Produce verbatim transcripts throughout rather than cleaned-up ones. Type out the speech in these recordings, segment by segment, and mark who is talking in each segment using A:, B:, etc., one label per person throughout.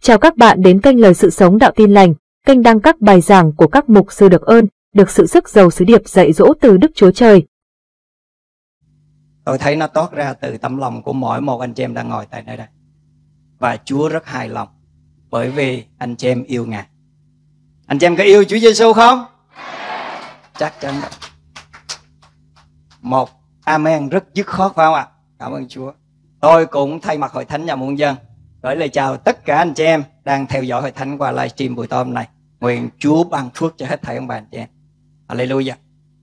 A: Chào các bạn đến kênh Lời Sự Sống Đạo Tin Lành, kênh đăng các bài giảng của các mục sư được ơn, được sự sức giàu sứ điệp dạy dỗ từ Đức Chúa Trời.
B: Tôi thấy nó toát ra từ tấm lòng của mỗi một anh chị em đang ngồi tại nơi đây. Và Chúa rất hài lòng bởi vì anh chị em yêu Ngài. Anh chị em có yêu Chúa Giêsu không? Chắc chắn. Một amen rất dứt khoát phải không ạ? Cảm ơn Chúa. Tôi cũng thay mặt Hội Thánh Nhà Muôn Dân gửi lời chào tất cả anh chị em đang theo dõi Hội Thánh qua livestream buổi tối hôm nay. Nguyện Chúa ban phước cho hết thảy ông bà anh chị em. Hallelujah.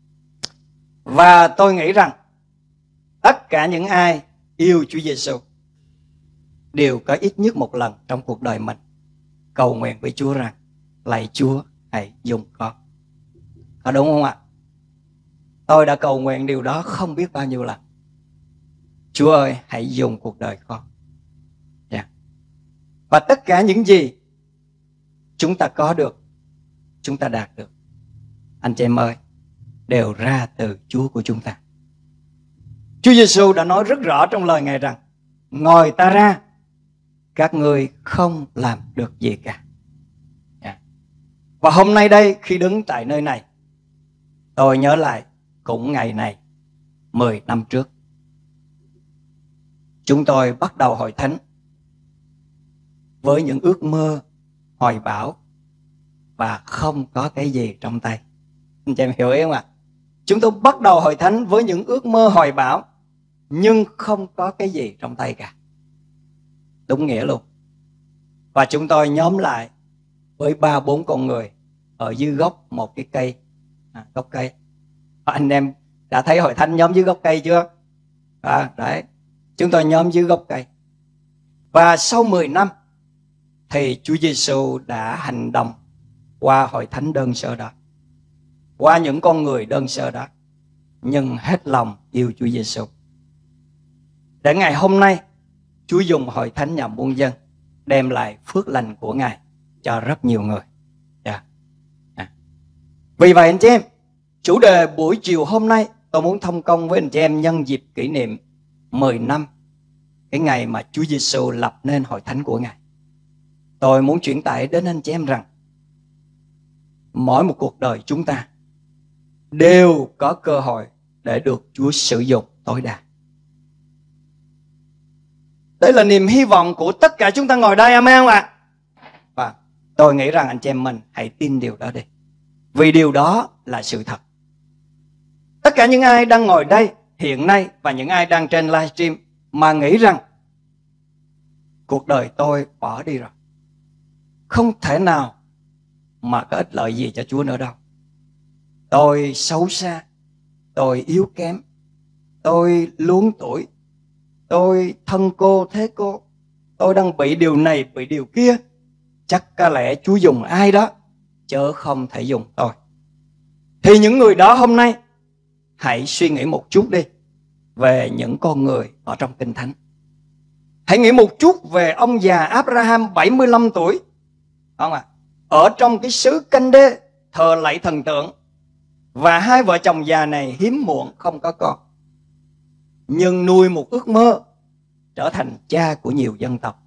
B: Và tôi nghĩ rằng tất cả những ai yêu Chúa Giêsu đều có ít nhất một lần trong cuộc đời mình cầu nguyện với Chúa rằng: lạy Chúa, hãy dùng con. Có đúng không ạ? Tôi đã cầu nguyện điều đó không biết bao nhiêu lần. Chúa ơi, hãy dùng cuộc đời con. Yeah. Và tất cả những gì chúng ta có được, chúng ta đạt được, anh chị em ơi, đều ra từ Chúa của chúng ta. Chúa Giêsu đã nói rất rõ trong lời Ngài rằng: ngoài ta ra, các ngươi không làm được gì cả. Yeah. Và hôm nay đây, khi đứng tại nơi này, tôi nhớ lại cũng ngày này mười năm trước, chúng tôi bắt đầu Hội Thánh với những ước mơ hoài bão và không có cái gì trong tay. Anh chị em hiểu ý không ạ? Chúng tôi bắt đầu Hội Thánh với những ước mơ hoài bão nhưng không có cái gì trong tay cả. Đúng nghĩa luôn. Và chúng tôi nhóm lại với ba bốn con người ở dưới gốc một cái cây, à, gốc cây. Và anh em đã thấy Hội Thánh nhóm dưới gốc cây chưa? À, đấy. Chúng tôi nhóm dưới gốc cây. Và sau mười năm thì Chúa Giêsu đã hành động qua Hội Thánh đơn sơ đó, qua những con người đơn sơ đó, nhưng hết lòng yêu Chúa Giêsu. Để ngày hôm nay Chúa dùng Hội Thánh Nhà Muôn Dân đem lại phước lành của Ngài cho rất nhiều người. Yeah. Yeah. Vì vậy anh chị em, chủ đề buổi chiều hôm nay tôi muốn thông công với anh chị em nhân dịp kỷ niệm mười năm cái ngày mà Chúa Giêsu lập nên Hội Thánh của Ngài. Tôi muốn chuyển tải đến anh chị em rằng mỗi một cuộc đời chúng ta đều có cơ hội để được Chúa sử dụng tối đa. Đây là niềm hy vọng của tất cả chúng ta ngồi đây, amen không ạ? Và tôi nghĩ rằng anh chị em mình hãy tin điều đó đi, vì điều đó là sự thật. Tất cả những ai đang ngồi đây hiện nay và những ai đang trên livestream mà nghĩ rằng cuộc đời tôi bỏ đi rồi, không thể nào mà có ích lợi gì cho Chúa nữa đâu. Tôi xấu xa, tôi yếu kém, tôi luống tuổi, tôi thân cô thế cô, tôi đang bị điều này, bị điều kia. Chắc có lẽ Chúa dùng ai đó, chớ không thể dùng tôi. Thì những người đó hôm nay hãy suy nghĩ một chút đi về những con người ở trong Kinh Thánh. Hãy nghĩ một chút về ông già Abraham bảy mươi lăm tuổi, không ạ? À? Ở trong cái xứ Canh Đê thờ lạy thần tượng, và hai vợ chồng già này hiếm muộn không có con, nhưng nuôi một ước mơ trở thành cha của nhiều dân tộc.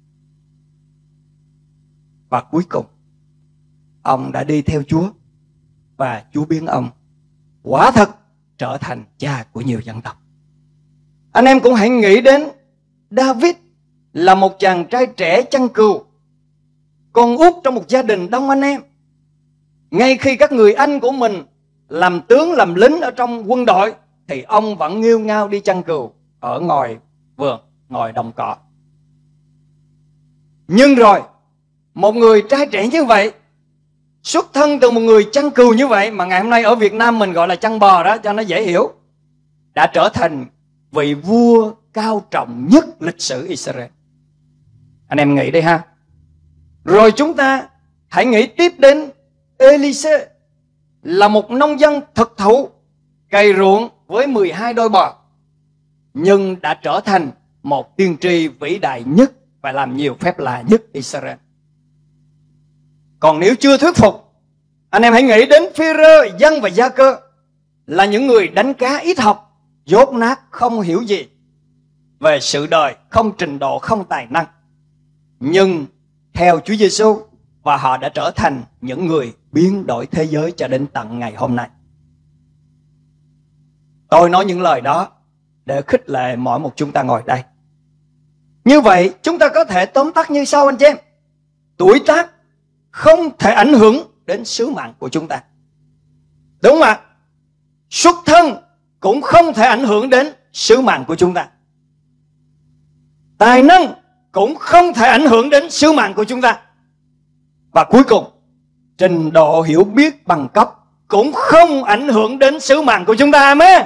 B: Và cuối cùng ông đã đi theo Chúa, và Chúa biến ông quả thật trở thành cha của nhiều dân tộc. Anh em cũng hãy nghĩ đến David, là một chàng trai trẻ chăn cừu, con út trong một gia đình đông anh em. Ngay khi các người anh của mình làm tướng làm lính ở trong quân đội thì ông vẫn nghêu ngao đi chăn cừu ở ngoài vườn, ngoài đồng cỏ. Nhưng rồi một người trai trẻ như vậy, xuất thân từ một người chăn cừu như vậy, mà ngày hôm nay ở Việt Nam mình gọi là chăn bò đó cho nó dễ hiểu, đã trở thành vị vua cao trọng nhất lịch sử Israel. Anh em nghĩ đi ha. Rồi chúng ta hãy nghĩ tiếp đến Elise, là một nông dân thực thụ, cày ruộng với mười hai đôi bò, nhưng đã trở thành một tiên tri vĩ đại nhất và làm nhiều phép lạ nhất Israel. Còn nếu chưa thuyết phục, anh em hãy nghĩ đến Phi-rơ, Dân và Gia-cơ, là những người đánh cá ít học, dốt nát, không hiểu gì về sự đời, không trình độ, không tài năng, nhưng theo Chúa Giêsu và họ đã trở thành những người biến đổi thế giới cho đến tận ngày hôm nay. Tôi nói những lời đó để khích lệ mỗi một chúng ta ngồi đây. Như vậy chúng ta có thể tóm tắt như sau anh chị em. Tuổi tác không thể ảnh hưởng đến sứ mạng của chúng ta. Đúng không ạ? Xuất thân cũng không thể ảnh hưởng đến sứ mạng của chúng ta. Tài năng cũng không thể ảnh hưởng đến sứ mạng của chúng ta. Và cuối cùng, trình độ hiểu biết bằng cấp cũng không ảnh hưởng đến sứ mạng của chúng ta. Amen.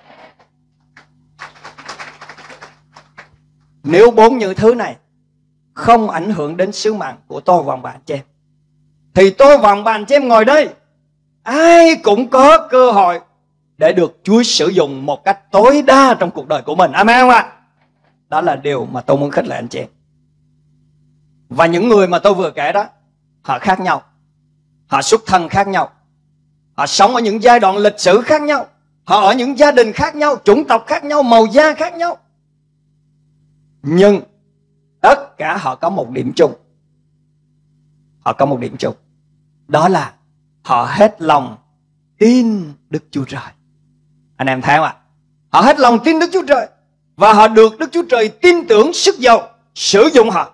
B: Nếu bốn những thứ này không ảnh hưởng đến sứ mạng của tôi và bạn chị em, thì tôi và bạn chị em ngồi đây, ai cũng có cơ hội để được Chúa sử dụng một cách tối đa trong cuộc đời của mình. Amen không ạ? Đó là điều mà tôi muốn khích lệ anh chị em. Và những người mà tôi vừa kể đó, họ khác nhau. Họ xuất thân khác nhau. Họ sống ở những giai đoạn lịch sử khác nhau. Họ ở những gia đình khác nhau, chủng tộc khác nhau, màu da khác nhau. Nhưng tất cả họ có một điểm chung. Họ có một điểm chung. Đó là họ hết lòng tin Đức Chúa Trời. Anh em thấy không ạ? Họ hết lòng tin Đức Chúa Trời. Và họ được Đức Chúa Trời tin tưởng sức giàu sử dụng họ.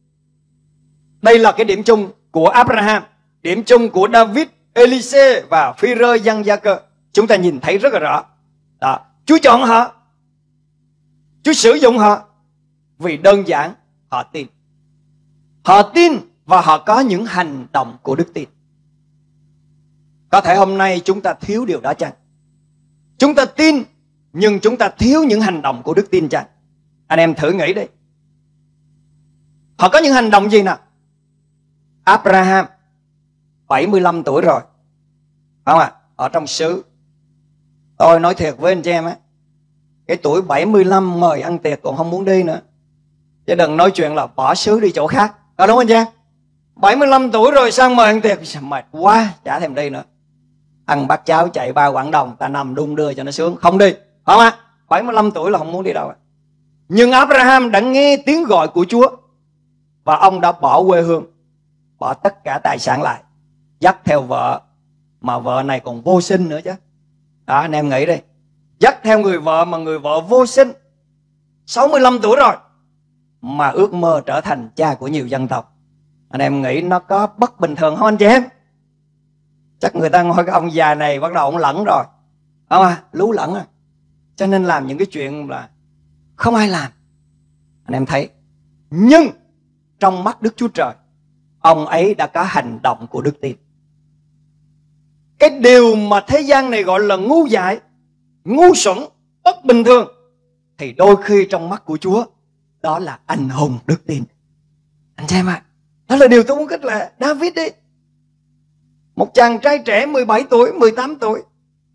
B: Đây là cái điểm chung của Abraham, điểm chung của David, Elise và Phi-rơ dân Gia Cơ. Chúng ta nhìn thấy rất là rõ. Đó. Chúa chọn họ, Chúa sử dụng họ vì đơn giản họ tin. Họ tin và họ có những hành động của đức tin. Có thể hôm nay chúng ta thiếu điều đó chăng? Chúng ta tin nhưng chúng ta thiếu những hành động của đức tin chăng? Anh em thử nghĩ đi. Họ có những hành động gì nào? Abraham bảy mươi lăm tuổi rồi, phải không ạ? Ở trong xứ. Tôi nói thiệt với anh chị em á, cái tuổi bảy mươi lăm mời ăn tiệc còn không muốn đi nữa, chứ đừng nói chuyện là bỏ xứ đi chỗ khác. Có đúng anh chị em? bảy mươi lăm tuổi rồi sang mời ăn tiệc, mệt quá, chả thèm đi nữa. Ăn bát cháo chạy ba Quảng Đồng, ta nằm đung đưa cho nó sướng, không đi. Phải không ạ? bảy mươi lăm tuổi là không muốn đi đâu. Nhưng Abraham đã nghe tiếng gọi của Chúa và ông đã bỏ quê hương, bỏ tất cả tài sản lại, dắt theo vợ, mà vợ này còn vô sinh nữa chứ. Đó, anh em nghĩ đi. Dắt theo người vợ mà người vợ vô sinh, sáu mươi lăm tuổi rồi, mà ước mơ trở thành cha của nhiều dân tộc. Anh em nghĩ nó có bất bình thường không anh chị em? Chắc người ta ngồi cái ông già này bắt đầu ông lẫn rồi, không à? Lú lẫn à. Cho nên làm những cái chuyện là không ai làm. Anh em thấy. Nhưng trong mắt Đức Chúa Trời, ông ấy đã có hành động của đức tin. Cái điều mà thế gian này gọi là ngu dại, ngu xuẩn, bất bình thường, thì đôi khi trong mắt của Chúa, đó là anh hùng đức tin. Anh xem ạ, đó là điều tôi muốn khích lệ. David đi, một chàng trai trẻ mười bảy tuổi, mười tám tuổi,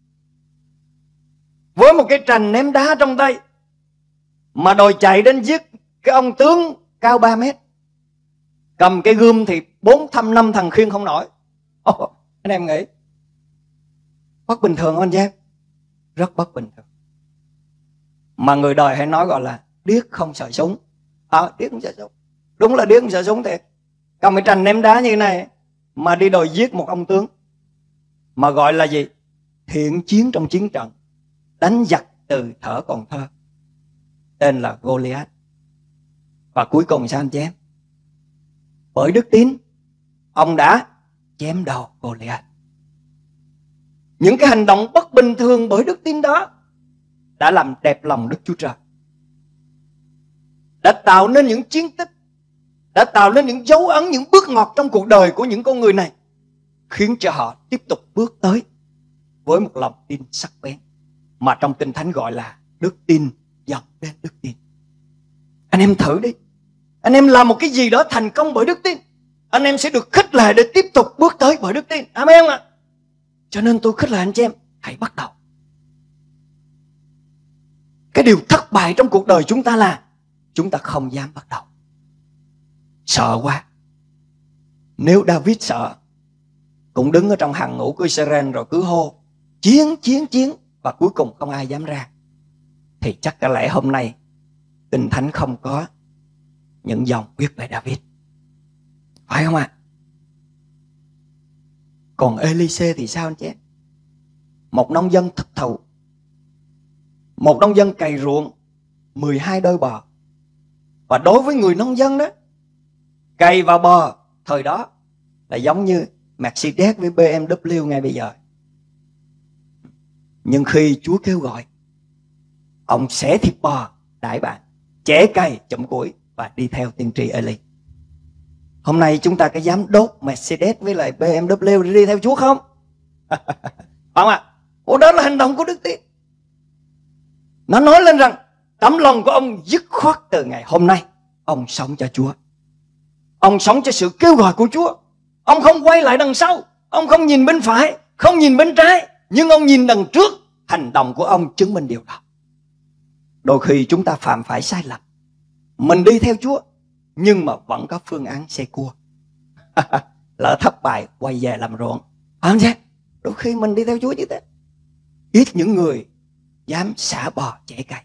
B: với một cái trành ném đá trong tay, mà đòi chạy đến giết cái ông tướng cao ba mét, cầm cái gươm thì bốn thăm năm thằng khiêng không nổi. Oh, anh em nghĩ bất bình thường không anh chị em? Rất bất bình thường. Mà người đời hay nói gọi là điếc không sợ súng. À, điếc không sợ súng. Đúng là điếc không sợ súng thiệt. Cầm cái trành ném đá như thế này mà đi đòi giết một ông tướng, mà gọi là gì? Thiện chiến trong chiến trận, đánh giặc từ thở còn thơ, tên là Goliath. Và cuối cùng sao anh chị em? Bởi đức tin, ông đã chém đầu Goliath. Những cái hành động bất bình thường bởi đức tin đó đã làm đẹp lòng Đức Chúa Trời, đã tạo nên những chiến tích, đã tạo nên những dấu ấn, những bước ngoặt trong cuộc đời của những con người này, khiến cho họ tiếp tục bước tới với một lòng tin sắc bén, mà trong Kinh Thánh gọi là đức tin dẫn đến đức tin. Anh em thử đi. Anh em làm một cái gì đó thành công bởi đức tin, anh em sẽ được khích lệ để tiếp tục bước tới bởi đức tin. Amen ạ. Cho nên tôi khích lệ anh chị em, hãy bắt đầu. Cái điều thất bại trong cuộc đời chúng ta là chúng ta không dám bắt đầu. Sợ quá. Nếu David sợ, cũng đứng ở trong hàng ngũ của Israel rồi cứ hô chiến, chiến, chiến, và cuối cùng không ai dám ra, thì chắc có lẽ hôm nay Kinh Thánh không có những dòng viết về David. Phải không ạ? À? Còn Ê-li-xê thì sao anh chị em? Một nông dân thực thụ, một nông dân cày ruộng mười hai đôi bò. Và đối với người nông dân đó, cày và bò thời đó là giống như Mercedes với bê em vê ngay bây giờ. Nhưng khi Chúa kêu gọi, ông xẻ thịt bò đãi bạn, chẻ cày chụm củi và đi theo tiên tri Ê-li. Hôm nay chúng ta có dám đốt Mercedes với lại bê em vê để đi theo Chúa không? Không ạ? À? Ủa, đó là hành động của Đức Tin. Nó nói lên rằng tấm lòng của ông dứt khoát từ ngày hôm nay. Ông sống cho Chúa. Ông sống cho sự kêu gọi của Chúa. Ông không quay lại đằng sau. Ông không nhìn bên phải, không nhìn bên trái, nhưng ông nhìn đằng trước. Hành động của ông chứng minh điều đó. Đôi khi chúng ta phạm phải sai lầm. Mình đi theo Chúa, nhưng mà vẫn có phương án xe cua. Lỡ thất bại quay về làm ruộng. Không chứ? Đôi khi mình đi theo Chúa như thế. Ít những người dám xả bò chẻ cày.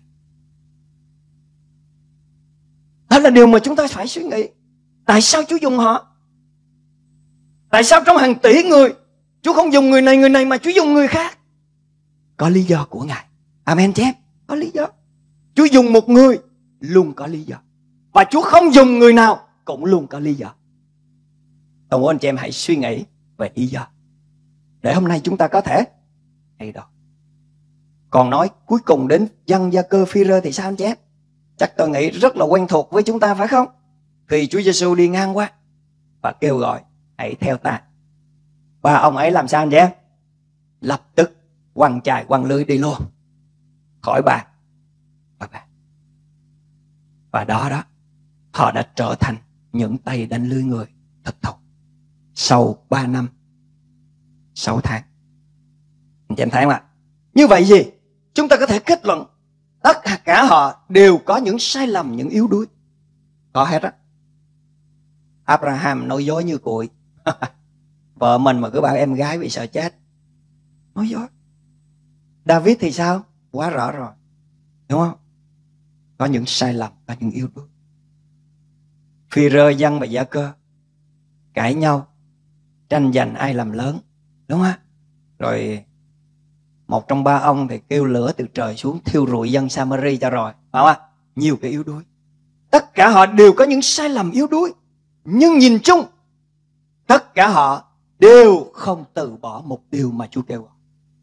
B: Đó là điều mà chúng ta phải suy nghĩ. Tại sao Chúa dùng họ? Tại sao trong hàng tỷ người Chúa không dùng người này người này mà Chúa dùng người khác? Có lý do của Ngài. Amen chứ em? Có lý do. Chúa dùng một người luôn có lý do. Và Chúa không dùng người nào cũng luôn có lý do. Tôi muốn anh chị em hãy suy nghĩ về lý do, để hôm nay chúng ta có thể hay đó. Còn nói cuối cùng đến Giăng, Gia-cơ, Phi-rơ thì sao anh chị em? Chắc tôi nghĩ rất là quen thuộc với chúng ta phải không? Khi Chúa Giêsu đi ngang qua và kêu gọi hãy theo ta, và ông ấy làm sao anh chị em? Lập tức quăng chài quăng lưới đi luôn, khỏi bàn khỏi bàn. Và đó đó, họ đã trở thành những tay đánh lưới người thực thụ sau ba năm sáu tháng. Anh chị em thấy không ạ? Như vậy gì? Chúng ta có thể kết luận tất cả họ đều có những sai lầm, những yếu đuối. Có hết á. Abraham nói dối như cụi. Vợ mình mà cứ bảo em gái bị sợ chết, nói dối. David thì sao? Quá rõ rồi, đúng không? Có những sai lầm, có những yếu đuối. Phi-rơ, Giăng và Gia-cơ cãi nhau, tranh giành ai làm lớn, đúng không? Rồi một trong ba ông thì kêu lửa từ trời xuống thiêu rụi dân Sa-ma-ri cho rồi, phải không ạ? Nhiều cái yếu đuối. Tất cả họ đều có những sai lầm yếu đuối, nhưng nhìn chung tất cả họ đều không từ bỏ mục tiêu mà Chúa kêu gọi.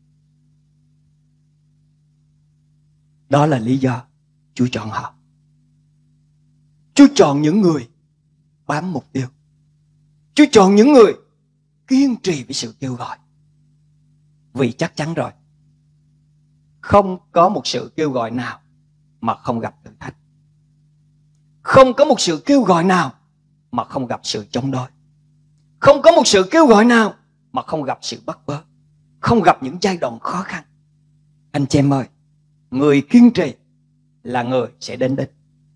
B: Đó là lý do Chúa chọn họ. Chúa chọn những người bám mục tiêu. Chúa chọn những người kiên trì với sự kêu gọi. Vì chắc chắn rồi, không có một sự kêu gọi nào mà không gặp thử thách. Không có một sự kêu gọi nào mà không gặp sự chống đối. Không có một sự kêu gọi nào mà không gặp sự bắt bớ, không gặp những giai đoạn khó khăn. Anh chị em ơi, người kiên trì là người sẽ đến đích.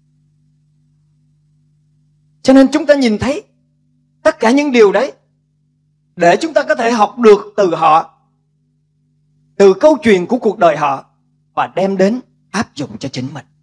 B: Cho nên chúng ta nhìn thấy tất cả những điều đấy để chúng ta có thể học được từ họ, từ câu chuyện của cuộc đời họ, và đem đến áp dụng cho chính mình.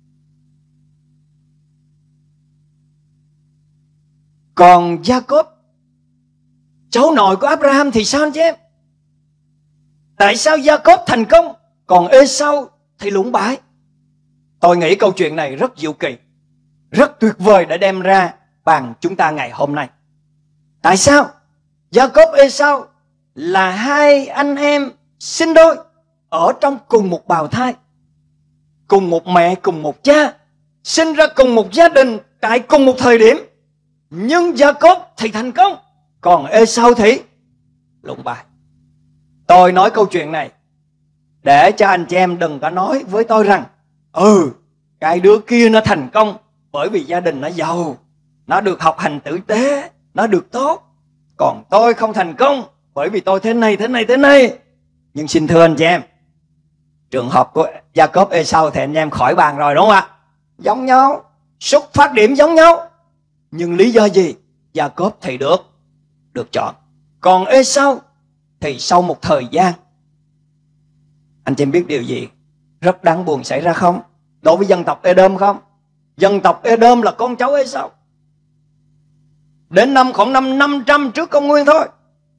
B: Còn Gia-cốp, cháu nội của Abraham thì sao anh chị em? Tại sao Gia-cốp thành công còn Ê-sau thì lũng bại? Tôi nghĩ câu chuyện này rất diệu kỳ, rất tuyệt vời để đem ra bàn chúng ta ngày hôm nay. Tại sao Gia-cốp, Ê-sau là hai anh em sinh đôi ở trong cùng một bào thai, cùng một mẹ, cùng một cha, sinh ra cùng một gia đình tại cùng một thời điểm, nhưng Gia-cốp thì thành công, còn Ê-sau thì lũng bại. Tôi nói câu chuyện này để cho anh chị em đừng có nói với tôi rằng Ừ, cái đứa kia nó thành công bởi vì gia đình nó giàu, nó được học hành tử tế, nó được tốt, còn tôi không thành công bởi vì tôi thế này, thế này, thế này. Nhưng xin thưa anh chị em, trường hợp của Gia-cốp, Ê-sau thì anh em khỏi bàn rồi, đúng không ạ? Giống nhau, xuất phát điểm giống nhau, nhưng lý do gì Gia-cốp thì được được chọn, còn Ê-sau thì sau một thời gian, anh chị em biết điều gì rất đáng buồn xảy ra không? Đối với dân tộc Ê-đôm không? Dân tộc Ê-đôm là con cháu Ê-sau. đến năm khoảng năm năm trăm trước công nguyên thôi,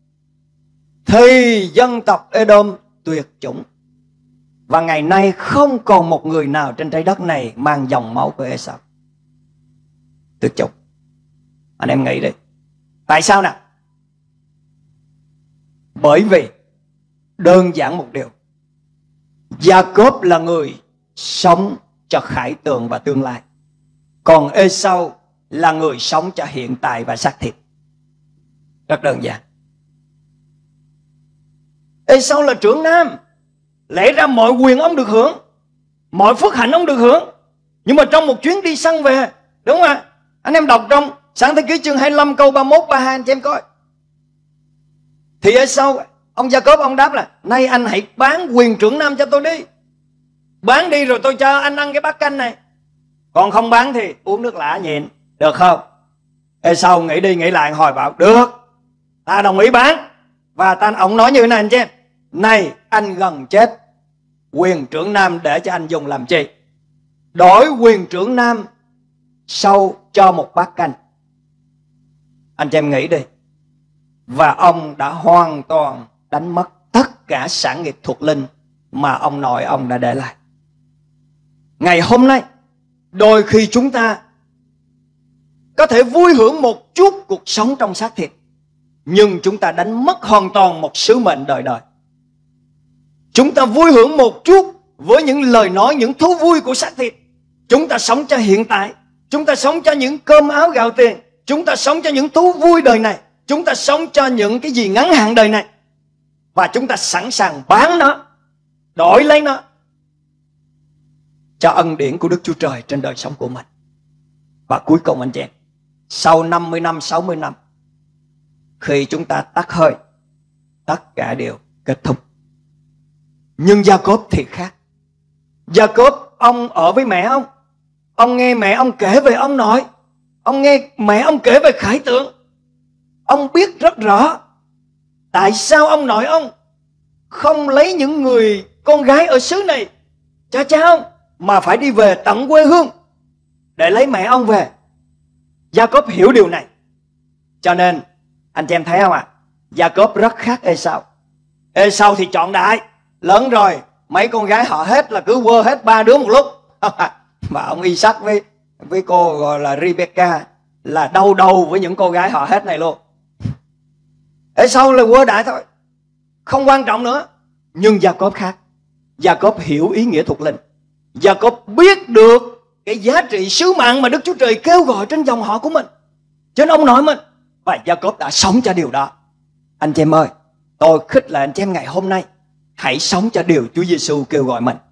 B: thì dân tộc Edom tuyệt chủng. Và ngày nay không còn một người nào trên trái đất này mang dòng máu của Esau. Tuyệt chủng. Anh em nghĩ đi, tại sao nào? Bởi vì đơn giản một điều, Gia-cốp là người sống cho khải tượng và tương lai, còn Esau là người sống cho hiện tại và xác thịt. Rất đơn giản. Esau là trưởng nam, lẽ ra mọi quyền ông được hưởng, mọi phước hạnh ông được hưởng. Nhưng mà trong một chuyến đi săn về, đúng không ạ? Anh em đọc trong Sáng Thế Ký chương hai mươi lăm câu ba mươi mốt ba mươi hai, anh chị em coi. Thì Esau, ông Gia-cốp ông đáp là: nay anh hãy bán quyền trưởng nam cho tôi đi. Bán đi rồi tôi cho anh ăn cái bát canh này. Còn không bán thì uống nước lã nhịn, được không? Esau nghĩ đi nghĩ lại hồi bảo: được, ta đồng ý bán. Và ta, ông nói như thế này anh chị em: này anh gần chết, quyền trưởng nam để cho anh dùng làm chi? Đổi quyền trưởng nam sau cho một bát canh. Anh chị em nghĩ đi. Và ông đã hoàn toàn đánh mất tất cả sản nghiệp thuộc linh mà ông nội ông đã để lại. Ngày hôm nay, đôi khi chúng ta có thể vui hưởng một chút cuộc sống trong xác thịt, nhưng chúng ta đánh mất hoàn toàn một sứ mệnh đời đời. Chúng ta vui hưởng một chút với những lời nói, những thú vui của xác thịt. Chúng ta sống cho hiện tại, chúng ta sống cho những cơm áo gạo tiền, chúng ta sống cho những thú vui đời này, chúng ta sống cho những cái gì ngắn hạn đời này. Và chúng ta sẵn sàng bán nó, đổi lấy nó cho ân điển của Đức Chúa Trời trên đời sống của mình. Và cuối cùng anh chị em, sau năm mươi năm, sáu mươi năm, khi chúng ta tắt hơi, tất cả đều kết thúc. Nhưng Gia-cốp thì khác. Gia-cốp, ông ở với mẹ ông, ông nghe mẹ ông kể về ông nội, ông nghe mẹ ông kể về khải tượng. Ông biết rất rõ tại sao ông nội ông không lấy những người con gái ở xứ này cho cha ông, mà phải đi về tận quê hương để lấy mẹ ông về. Gia-cốp hiểu điều này. Cho nên anh chị em thấy không ạ? À? Gia-cốp rất khác Esau. Esau thì chọn đại, lớn rồi, mấy con gái họ hết là cứ quơ hết ba đứa một lúc. Mà ông Isaac với với cô gọi là Rebecca là đầu đầu với những cô gái họ hết này luôn. Esau là quơ đại thôi, không quan trọng nữa. Nhưng Gia-cốp khác. Gia-cốp hiểu ý nghĩa thuộc linh. Gia-cốp biết được cái giá trị sứ mạng mà Đức Chúa Trời kêu gọi trên dòng họ của mình, trên ông nội mình. Và Gia-cốp đã sống cho điều đó. Anh chị em ơi, tôi khích lệ anh chị em ngày hôm nay, hãy sống cho điều Chúa Giêsu kêu gọi mình.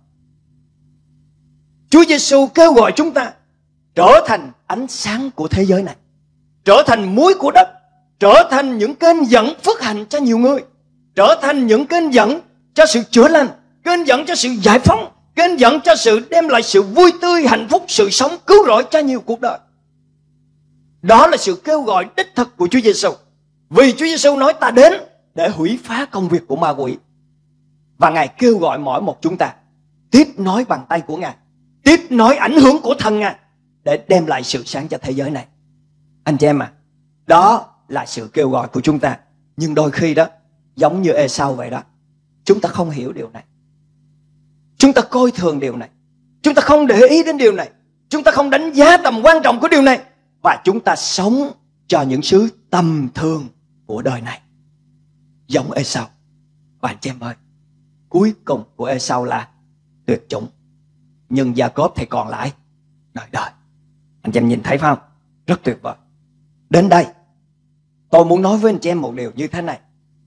B: Chúa Giêsu kêu gọi chúng ta trở thành ánh sáng của thế giới này, trở thành muối của đất, trở thành những kênh dẫn phước hạnh cho nhiều người, trở thành những kênh dẫn cho sự chữa lành, kênh dẫn cho sự giải phóng, kênh dẫn cho sự đem lại sự vui tươi, hạnh phúc, sự sống cứu rỗi cho nhiều cuộc đời. Đó là sự kêu gọi đích thực của Chúa Giêsu. Vì Chúa Giêsu nói ta đến để hủy phá công việc của ma quỷ. Và Ngài kêu gọi mỗi một chúng ta tiếp nối bàn tay của Ngài, tiếp nối ảnh hưởng của thần Ngài để đem lại sự sáng cho thế giới này. Anh chị em à, đó là sự kêu gọi của chúng ta. Nhưng đôi khi đó, giống như Esau vậy đó, chúng ta không hiểu điều này, chúng ta coi thường điều này, chúng ta không để ý đến điều này, chúng ta không đánh giá tầm quan trọng của điều này, và chúng ta sống cho những sự tầm thường của đời này, giống Esau. Và anh chị em ơi, cuối cùng của Esau là tuyệt chủng, nhưng Gia-cốp thì còn lại đời đời. Anh chị em nhìn thấy phải không? Rất tuyệt vời. Đến đây tôi muốn nói với anh chị em một điều như thế này.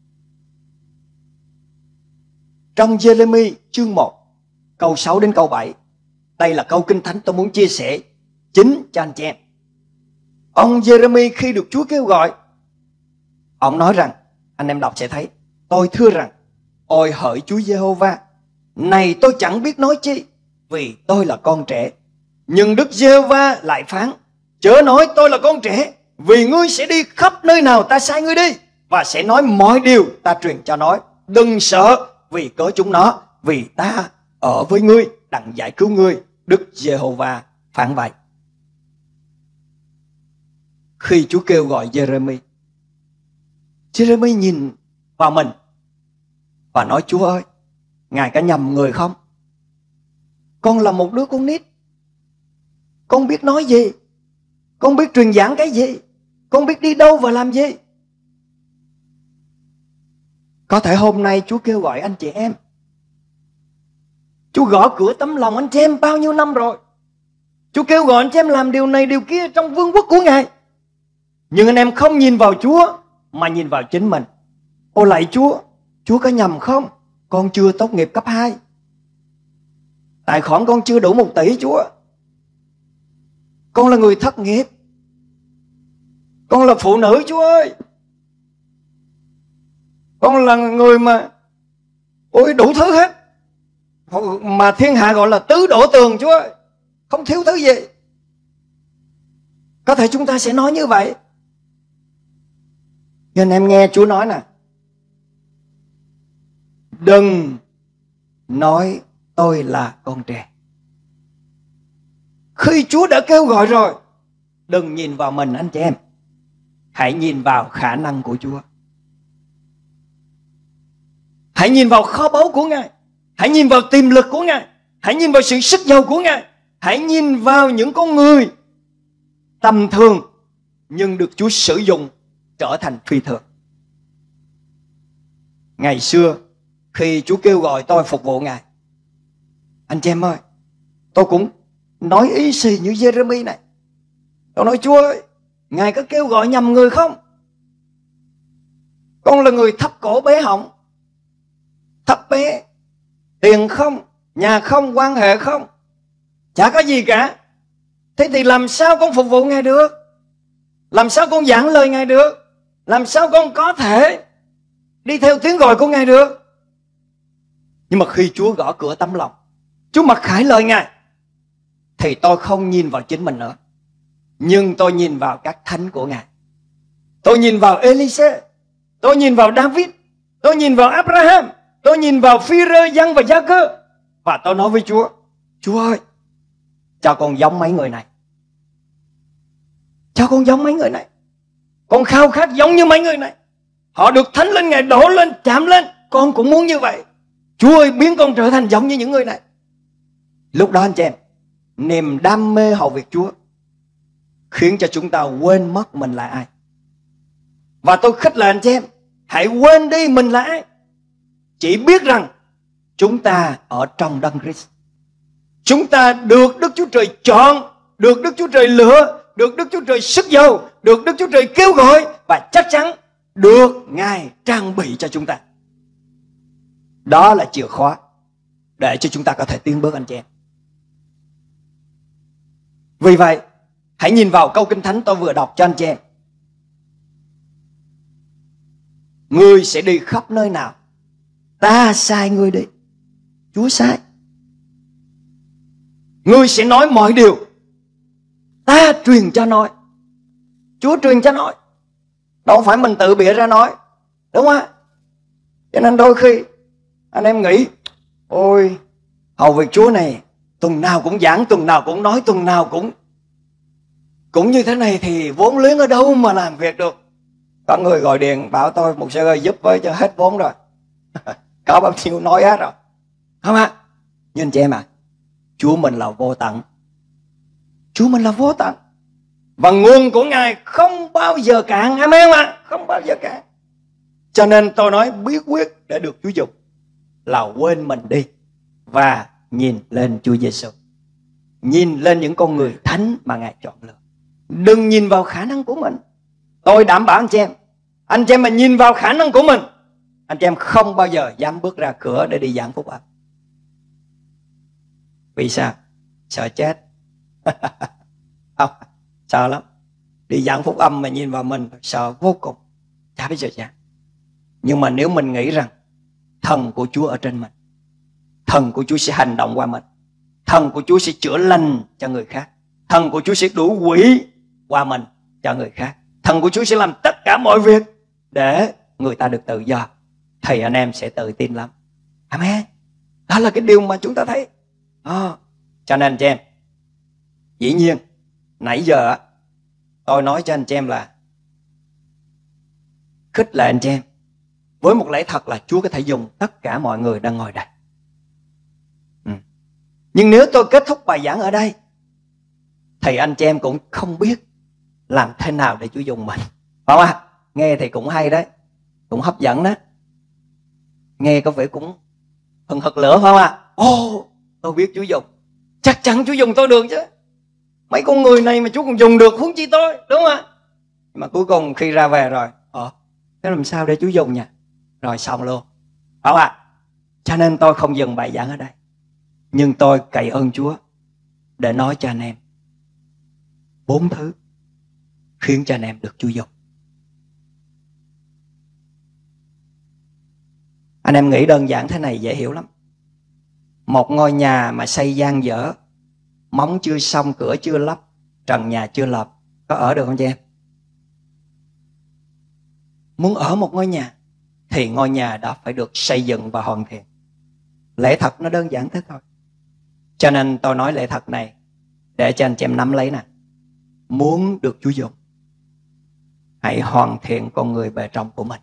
B: Trong Giê-rê-mi chương một câu sáu đến câu bảy, đây là câu kinh thánh tôi muốn chia sẻ chính cho anh chị em. Ông Giê-rê-mi khi được Chúa kêu gọi, ông nói rằng, anh em đọc sẽ thấy: tôi thưa rằng, ôi hỡi Chúa Giê-hô-va, này tôi chẳng biết nói chi, vì tôi là con trẻ. Nhưng Đức Giê-hô-va lại phán: chớ nói tôi là con trẻ, vì ngươi sẽ đi khắp nơi nào ta sai ngươi đi, và sẽ nói mọi điều ta truyền cho nói. Đừng sợ vì cớ chúng nó, vì ta ở với ngươi đặng giải cứu ngươi. Đức Giê-hô-va phán vậy. khi Chúa kêu gọi Giê-rê-mi. Giê-rê-mi nhìn vào mình và nói: Chúa ơi, Ngài có nhầm người không? Con là một đứa con nít, con biết nói gì, con biết truyền giảng cái gì, con biết đi đâu và làm gì. Có thể hôm nay Chúa kêu gọi anh chị em, Chúa gõ cửa tấm lòng anh chị em bao nhiêu năm rồi. Chúa kêu gọi anh chị em làm điều này điều kia trong vương quốc của Ngài, nhưng anh em không nhìn vào Chúa mà nhìn vào chính mình. Ô lạy Chúa, Chúa có nhầm không? Con chưa tốt nghiệp cấp hai, tài khoản con chưa đủ một tỷ Chúa. Con là người thất nghiệp, con là phụ nữ Chúa ơi, con là người mà ôi đủ thứ hết, mà thiên hạ gọi là tứ đổ tường Chúa ơi, không thiếu thứ gì. Có thể chúng ta sẽ nói như vậy, nhưng em nghe Chúa nói nè, đừng nói tôi là con trẻ. Khi Chúa đã kêu gọi rồi, đừng nhìn vào mình anh chị em, hãy nhìn vào khả năng của Chúa. Hãy nhìn vào kho báu của Ngài, hãy nhìn vào tiềm lực của Ngài, hãy nhìn vào sự sức giàu của Ngài, hãy nhìn vào những con người tầm thường nhưng được Chúa sử dụng trở thành phi thường. Ngày xưa khi Chúa kêu gọi tôi phục vụ Ngài, anh chị em ơi, tôi cũng nói ý xì như Giê-rê-mi này. Tôi nói: Chúa ơi, Ngài có kêu gọi nhầm người không? Con là người thấp cổ bé họng, thấp bé, tiền không, nhà không, quan hệ không, chả có gì cả. Thế thì làm sao con phục vụ Ngài được? Làm sao con giảng lời Ngài được? Làm sao con có thể đi theo tiếng gọi của Ngài được? Nhưng mà khi Chúa gõ cửa tấm lòng, Chúa mặc khải lời Ngài, thì tôi không nhìn vào chính mình nữa, nhưng tôi nhìn vào các thánh của Ngài. Tôi nhìn vào Elise, tôi nhìn vào David, tôi nhìn vào Abraham, tôi nhìn vào Phi-rơ, Giăng và Gia-cơ. Và tôi nói với Chúa: Chúa ơi, cho con giống mấy người này, cho con giống mấy người này, con khao khát giống như mấy người này. Họ được thánh linh Ngài đổ lên, chạm lên, con cũng muốn như vậy. Chúa ơi, biến con trở thành giống như những người này. Lúc đó anh chị em, niềm đam mê hầu việc Chúa khiến cho chúng ta quên mất mình là ai. Và tôi khích lệ anh chị em, hãy quên đi mình là ai, chỉ biết rằng chúng ta ở trong Đấng Christ. Chúng ta được Đức Chúa Trời chọn, được Đức Chúa Trời lựa, được Đức Chúa Trời sức giàu, được Đức Chúa Trời kêu gọi, và chắc chắn được Ngài trang bị cho chúng ta. Đó là chìa khóa để cho chúng ta có thể tiến bước anh chị em. Vì vậy, hãy nhìn vào câu Kinh Thánh tôi vừa đọc cho anh chị em. Ngươi sẽ đi khắp nơi nào, ta sai ngươi đi. Chúa sai. Ngươi sẽ nói mọi điều, ta truyền cho nói. Chúa truyền cho nói, đâu phải mình tự bịa ra nói, đúng không? Cho nên đôi khi anh em nghĩ: ôi, hầu việc Chúa này tuần nào cũng giảng, tuần nào cũng nói, tuần nào cũng cũng như thế này thì vốn liếng ở đâu mà làm việc được. Có người gọi điện bảo tôi: một sư ơi, giúp với cho hết vốn rồi. Có bao nhiêu nói hết rồi, không ạ? Nhưng chị em ạ, à, Chúa mình là vô tận. Chúa mình là vô tận, và nguồn của Ngài không bao giờ cạn. Amen ạ, à? Không bao giờ cạn. Cho nên tôi nói bí quyết để được Chúa dùng là quên mình đi và nhìn lên Chúa Giêsu, nhìn lên những con người thánh mà Ngài chọn lựa. Đừng nhìn vào khả năng của mình. Tôi đảm bảo anh chị em, anh chị em mà nhìn vào khả năng của mình, anh chị em không bao giờ dám bước ra cửa để đi giảng phúc âm. Vì sao? Sợ chết. Không, sợ lắm. Đi giảng phúc âm mà nhìn vào mình sợ vô cùng, chả biết sợ sao. Nhưng mà nếu mình nghĩ rằng thần của Chúa ở trên mình, thần của Chúa sẽ hành động qua mình, thần của Chúa sẽ chữa lành cho người khác, thần của Chúa sẽ đuổi quỷ qua mình cho người khác, thần của Chúa sẽ làm tất cả mọi việc để người ta được tự do, thì anh em sẽ tự tin lắm. Amen. Đó là cái điều mà chúng ta thấy. À, cho nên chị em, dĩ nhiên nãy giờ tôi nói cho anh chị em là khích lệ anh chị em với một lẽ thật là Chúa có thể dùng tất cả mọi người đang ngồi đây. Ừ. Nhưng nếu tôi kết thúc bài giảng ở đây thì anh chị em cũng không biết làm thế nào để Chúa dùng mình. Phải không ạ? Nghe thì cũng hay đấy, cũng hấp dẫn đó. Nghe có vẻ cũng hừng hực lửa, phải không ạ? Ồ, tôi biết Chúa dùng. Chắc chắn Chúa dùng tôi được chứ. Mấy con người này mà Chúa còn dùng được, huống chi tôi, đúng không ạ? Mà cuối cùng khi ra về rồi, Ờ, thế làm sao để Chúa dùng nhỉ? Rồi xong luôn, phải không ạ? Cho nên tôi không dừng bài giảng ở đây, nhưng tôi cậy ơn Chúa để nói cho anh em bốn thứ khiến cho anh em được Chúa dùng. Anh em nghĩ đơn giản thế này dễ hiểu lắm. Một ngôi nhà mà xây dang dở, móng chưa xong, cửa chưa lắp, trần nhà chưa lợp, có ở được không chị em? Muốn ở một ngôi nhà thì ngôi nhà đó phải được xây dựng và hoàn thiện. Lẽ thật nó đơn giản thế thôi. Cho nên tôi nói lẽ thật này để cho anh chị em nắm lấy nè. Muốn được Chúa dùng, hãy hoàn thiện con người bề trong của mình.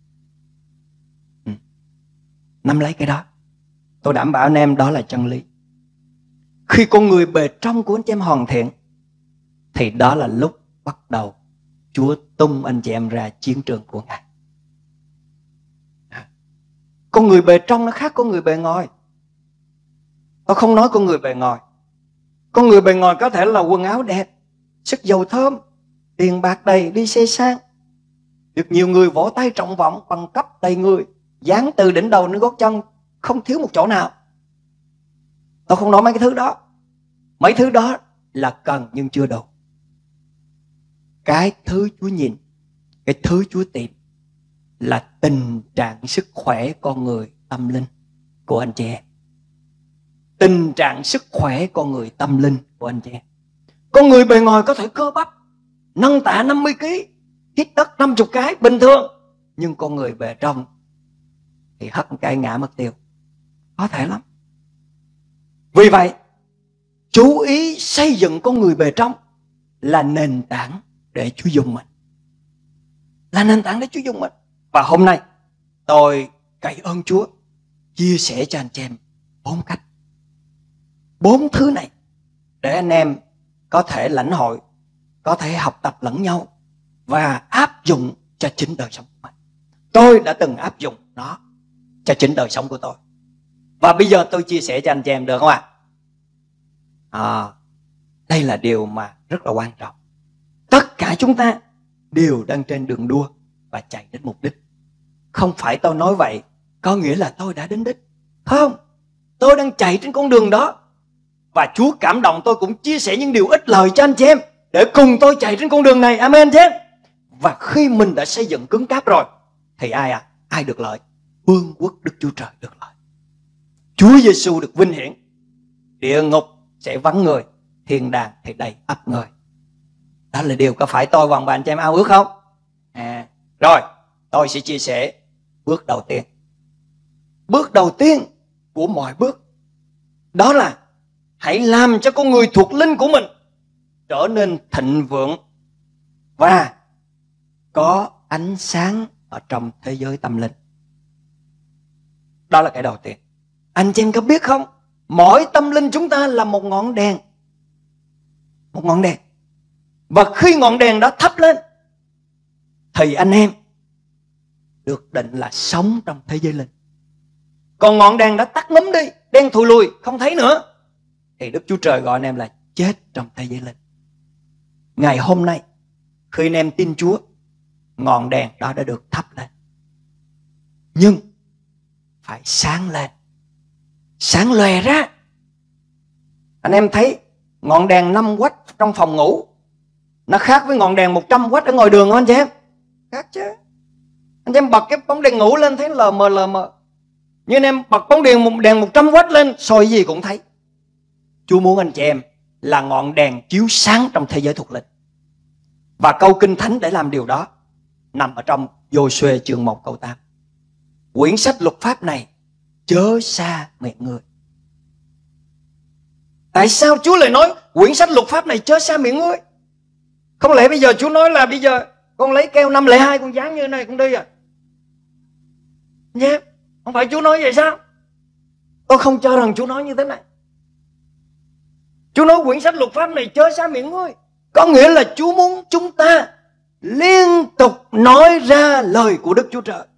B: Ừ. Nắm lấy cái đó. Tôi đảm bảo anh em đó là chân lý. Khi con người bề trong của anh chị em hoàn thiện thì đó là lúc bắt đầu Chúa tung anh chị em ra chiến trường của Ngài. Con người bề trong nó khác con người bề ngoài. Tôi không nói con người bề ngoài. Con người bề ngoài có thể là quần áo đẹp, sức dầu thơm, tiền bạc đầy, đi xe sang, được nhiều người vỗ tay trọng vọng, bằng cấp đầy người, dán từ đỉnh đầu đến gót chân, không thiếu một chỗ nào. Tôi không nói mấy cái thứ đó. Mấy thứ đó là cần nhưng chưa đủ. Cái thứ Chúa nhìn, cái thứ Chúa tìm là tình trạng sức khỏe con người tâm linh của anh chị em. Tình trạng sức khỏe con người tâm linh của anh chị em. Con người bề ngoài có thể cơ bắp, nâng tạ năm mươi ki lô gam, hít đất năm mươi cái, bình thường. Nhưng con người bề trong thì hất một cái ngã mất tiêu. Có thể lắm. Vì vậy, chú ý xây dựng con người bề trong là nền tảng để Chúa dùng mình. Là nền tảng để Chúa dùng mình. Và hôm nay tôi cậy ơn Chúa chia sẻ cho anh chị em bốn cách, bốn thứ này để anh em có thể lãnh hội, có thể học tập lẫn nhau và áp dụng cho chính đời sống của mình. Tôi đã từng áp dụng nó cho chính đời sống của tôi. Và bây giờ tôi chia sẻ cho anh chị em được không ạ? À, đây là điều mà rất là quan trọng. Tất cả chúng ta đều đang trên đường đua và chạy đến mục đích. Không phải tôi nói vậy có nghĩa là tôi đã đến đích. Không, tôi đang chạy trên con đường đó. Và Chúa cảm động tôi cũng chia sẻ những điều ích lời cho anh chị em để cùng tôi chạy trên con đường này. Amen chứ? Và khi mình đã xây dựng cứng cáp rồi thì ai à? Ai được lợi? Vương quốc Đức Chúa Trời được lợi. Chúa Giêsu được vinh hiển. Địa ngục sẽ vắng người, thiên đàng thì đầy ắp người. Đó là điều có phải tôi và bạn chị em ao ước không? À, rồi, tôi sẽ chia sẻ bước đầu tiên. Bước đầu tiên của mọi bước đó là hãy làm cho con người thuộc linh của mình trở nên thịnh vượng và có ánh sáng ở trong thế giới tâm linh. Đó là cái đầu tiên. Anh chị em có biết không? Mỗi tâm linh chúng ta là một ngọn đèn. Một ngọn đèn. Và khi ngọn đèn đó thắp lên thì anh em được định là sống trong thế giới linh. Còn ngọn đèn đã tắt ngấm đi, đen thùi lùi, không thấy nữa, thì Đức Chúa Trời gọi anh em là chết trong thế giới linh. Ngày hôm nay khi anh em tin Chúa, ngọn đèn đó đã được thắp lên. Nhưng phải sáng lên, sáng lòe ra. Anh em thấy ngọn đèn năm oát trong phòng ngủ nó khác với ngọn đèn một trăm oát ở ngoài đường không anh chị em? Khác chứ. Anh chị em bật cái bóng đèn ngủ lên thấy lờ mờ lờ mờ. Nhưng anh em bật bóng đèn một đèn một trăm oát lên, soi gì cũng thấy. Chúa muốn anh chị em là ngọn đèn chiếu sáng trong thế giới thuộc linh. Và câu Kinh Thánh để làm điều đó nằm ở trong Giô-suê chương một câu tám. Quyển sách luật pháp này chớ xa miệng người. Tại sao Chúa lại nói quyển sách luật pháp này chớ xa miệng ngươi? Không lẽ bây giờ Chúa nói là bây giờ con lấy keo năm lẻ hai con dán như thế này con đi à? Yeah. Không phải Chúa nói vậy sao? Tôi không cho rằng Chúa nói như thế này. Chúa nói quyển sách luật pháp này chớ xa miệng ngươi. Có nghĩa là Chúa muốn chúng ta liên tục nói ra lời của Đức Chúa Trời.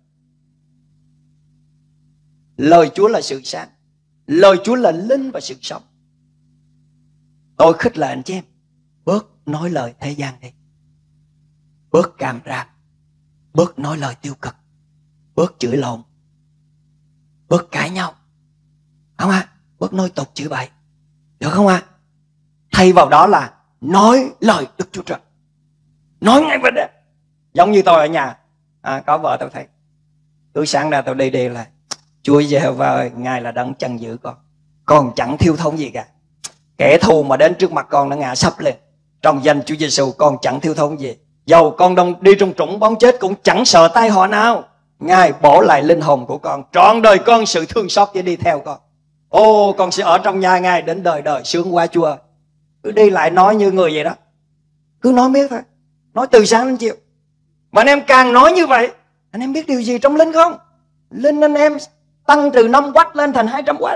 B: Lời Chúa là sự sáng, lời Chúa là linh và sự sống. Tôi khích lệ anh chị em, bớt nói lời thế gian đi, bớt càm ràm, bớt nói lời tiêu cực, bớt chửi lộn, bớt cãi nhau, không à? Bớt nói tục chửi bậy, được không à? Thay vào đó là nói lời Đức Chúa Trời, nói ngay vấn đề. Giống như tôi ở nhà, à, có vợ tôi thấy cứ sáng ra tôi đi đi là Chúa Giê-hô-va ơi, Ngài là đấng chăn giữ con, con chẳng thiếu thốn gì cả. Kẻ thù mà đến trước mặt con nó ngã sấp lên, trong danh Chúa Giêsu con chẳng thiếu thốn gì. Dầu con đông đi trong trũng bóng chết cũng chẳng sợ tai họa nào. Ngài bổ lại linh hồn của con, trọn đời con sự thương xót sẽ đi theo con. Ô, con sẽ ở trong nhà Ngài đến đời đời, sướng quá Chúa. Cứ đi lại nói như người vậy đó, cứ nói miết thôi, nói từ sáng đến chiều. Mà anh em càng nói như vậy, anh em biết điều gì trong linh không? Linh anh em tăng từ năm oát lên thành hai trăm oát.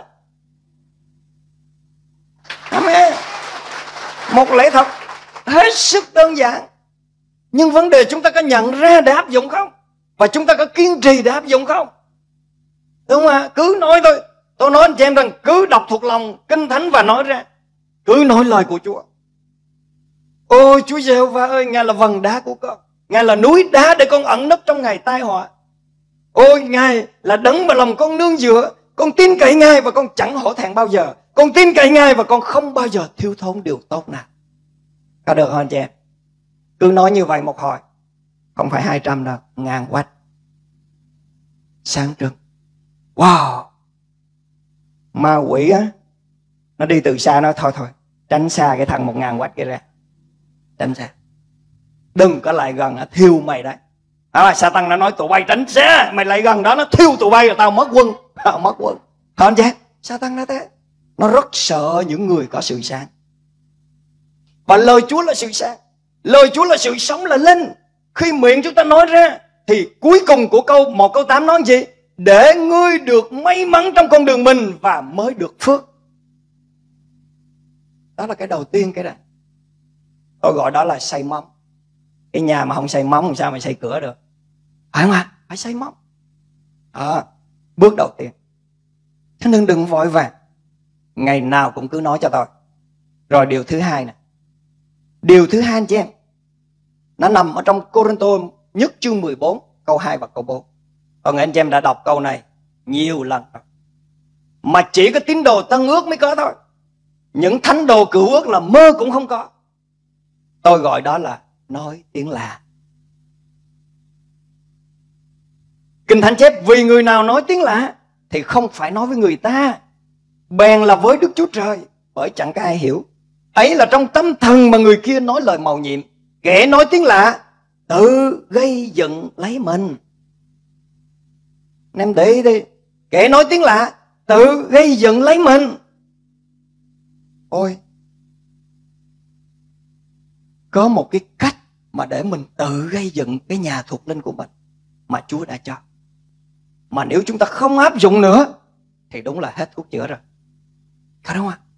B: Amen. Một lẽ thật hết sức đơn giản, nhưng vấn đề chúng ta có nhận ra để áp dụng không? Và chúng ta có kiên trì để áp dụng không? Đúng không ạ? Cứ nói thôi. Tôi nói anh chị em rằng cứ đọc thuộc lòng Kinh Thánh và nói ra, cứ nói lời của Chúa. Ôi Chúa Giê-hô-va ơi, Ngài là vầng đá của con, Ngài là núi đá để con ẩn nấp trong ngày tai họa. Ôi Ngài là đấng mà lòng con nương dựa, con tin cậy Ngài và con chẳng hổ thẹn bao giờ. Con tin cậy Ngài và con không bao giờ thiếu thốn điều tốt nào. Có được không anh chị em? Cứ nói như vậy một hồi, không phải hai trăm đâu, ngàn oát. Sáng trưng. Wow. Ma quỷ á, nó đi từ xa, nó thôi thôi, tránh xa cái thằng một ngàn oát kia ra. Tránh xa. Đừng có lại gần, nó thiêu mày đấy. À, Sa-tăng đã nói tụi bay tránh xa, mày lại gần đó nó thiêu tụi bay rồi tao mất quân. À, mất quân. Hả anh chị? Sa-tăng đã thế. Nó rất sợ những người có sự sáng. Và lời Chúa là sự sáng, lời Chúa là sự sống, là linh. Khi miệng chúng ta nói ra thì cuối cùng của câu một câu tám nói gì? Để ngươi được may mắn trong con đường mình và mới được phước. Đó là cái đầu tiên cái này. Tôi gọi đó là xây móng. Cái nhà mà không xây móng làm sao mà xây cửa được? Phải không ạ? Phải xây móng. À, bước đầu tiên. Cho nên đừng vội vàng, ngày nào cũng cứ nói cho tôi. Rồi điều thứ hai nè. Điều thứ hai anh chị em, nó nằm ở trong Cô-rinh-tô nhất chương mười bốn, câu hai và câu bốn. Tôi nghĩ anh chị em đã đọc câu này nhiều lần rồi. Mà chỉ có tín đồ Tân Ước mới có thôi. Những thánh đồ Cựu Ước là mơ cũng không có. Tôi gọi đó là nói tiếng lạ. Kinh Thánh chép vì người nào nói tiếng lạ thì không phải nói với người ta, bèn là với Đức Chúa Trời, bởi chẳng có ai hiểu. Ấy là trong tâm thần mà người kia nói lời mầu nhiệm. Kẻ nói tiếng lạ tự gây dựng lấy mình. Anh em để ý đi, kẻ nói tiếng lạ tự gây dựng lấy mình. Ôi, có một cái cách mà để mình tự gây dựng cái nhà thuộc linh của mình mà Chúa đã cho. Mà nếu chúng ta không áp dụng nữa thì đúng là hết thuốc chữa rồi. Có đúng không?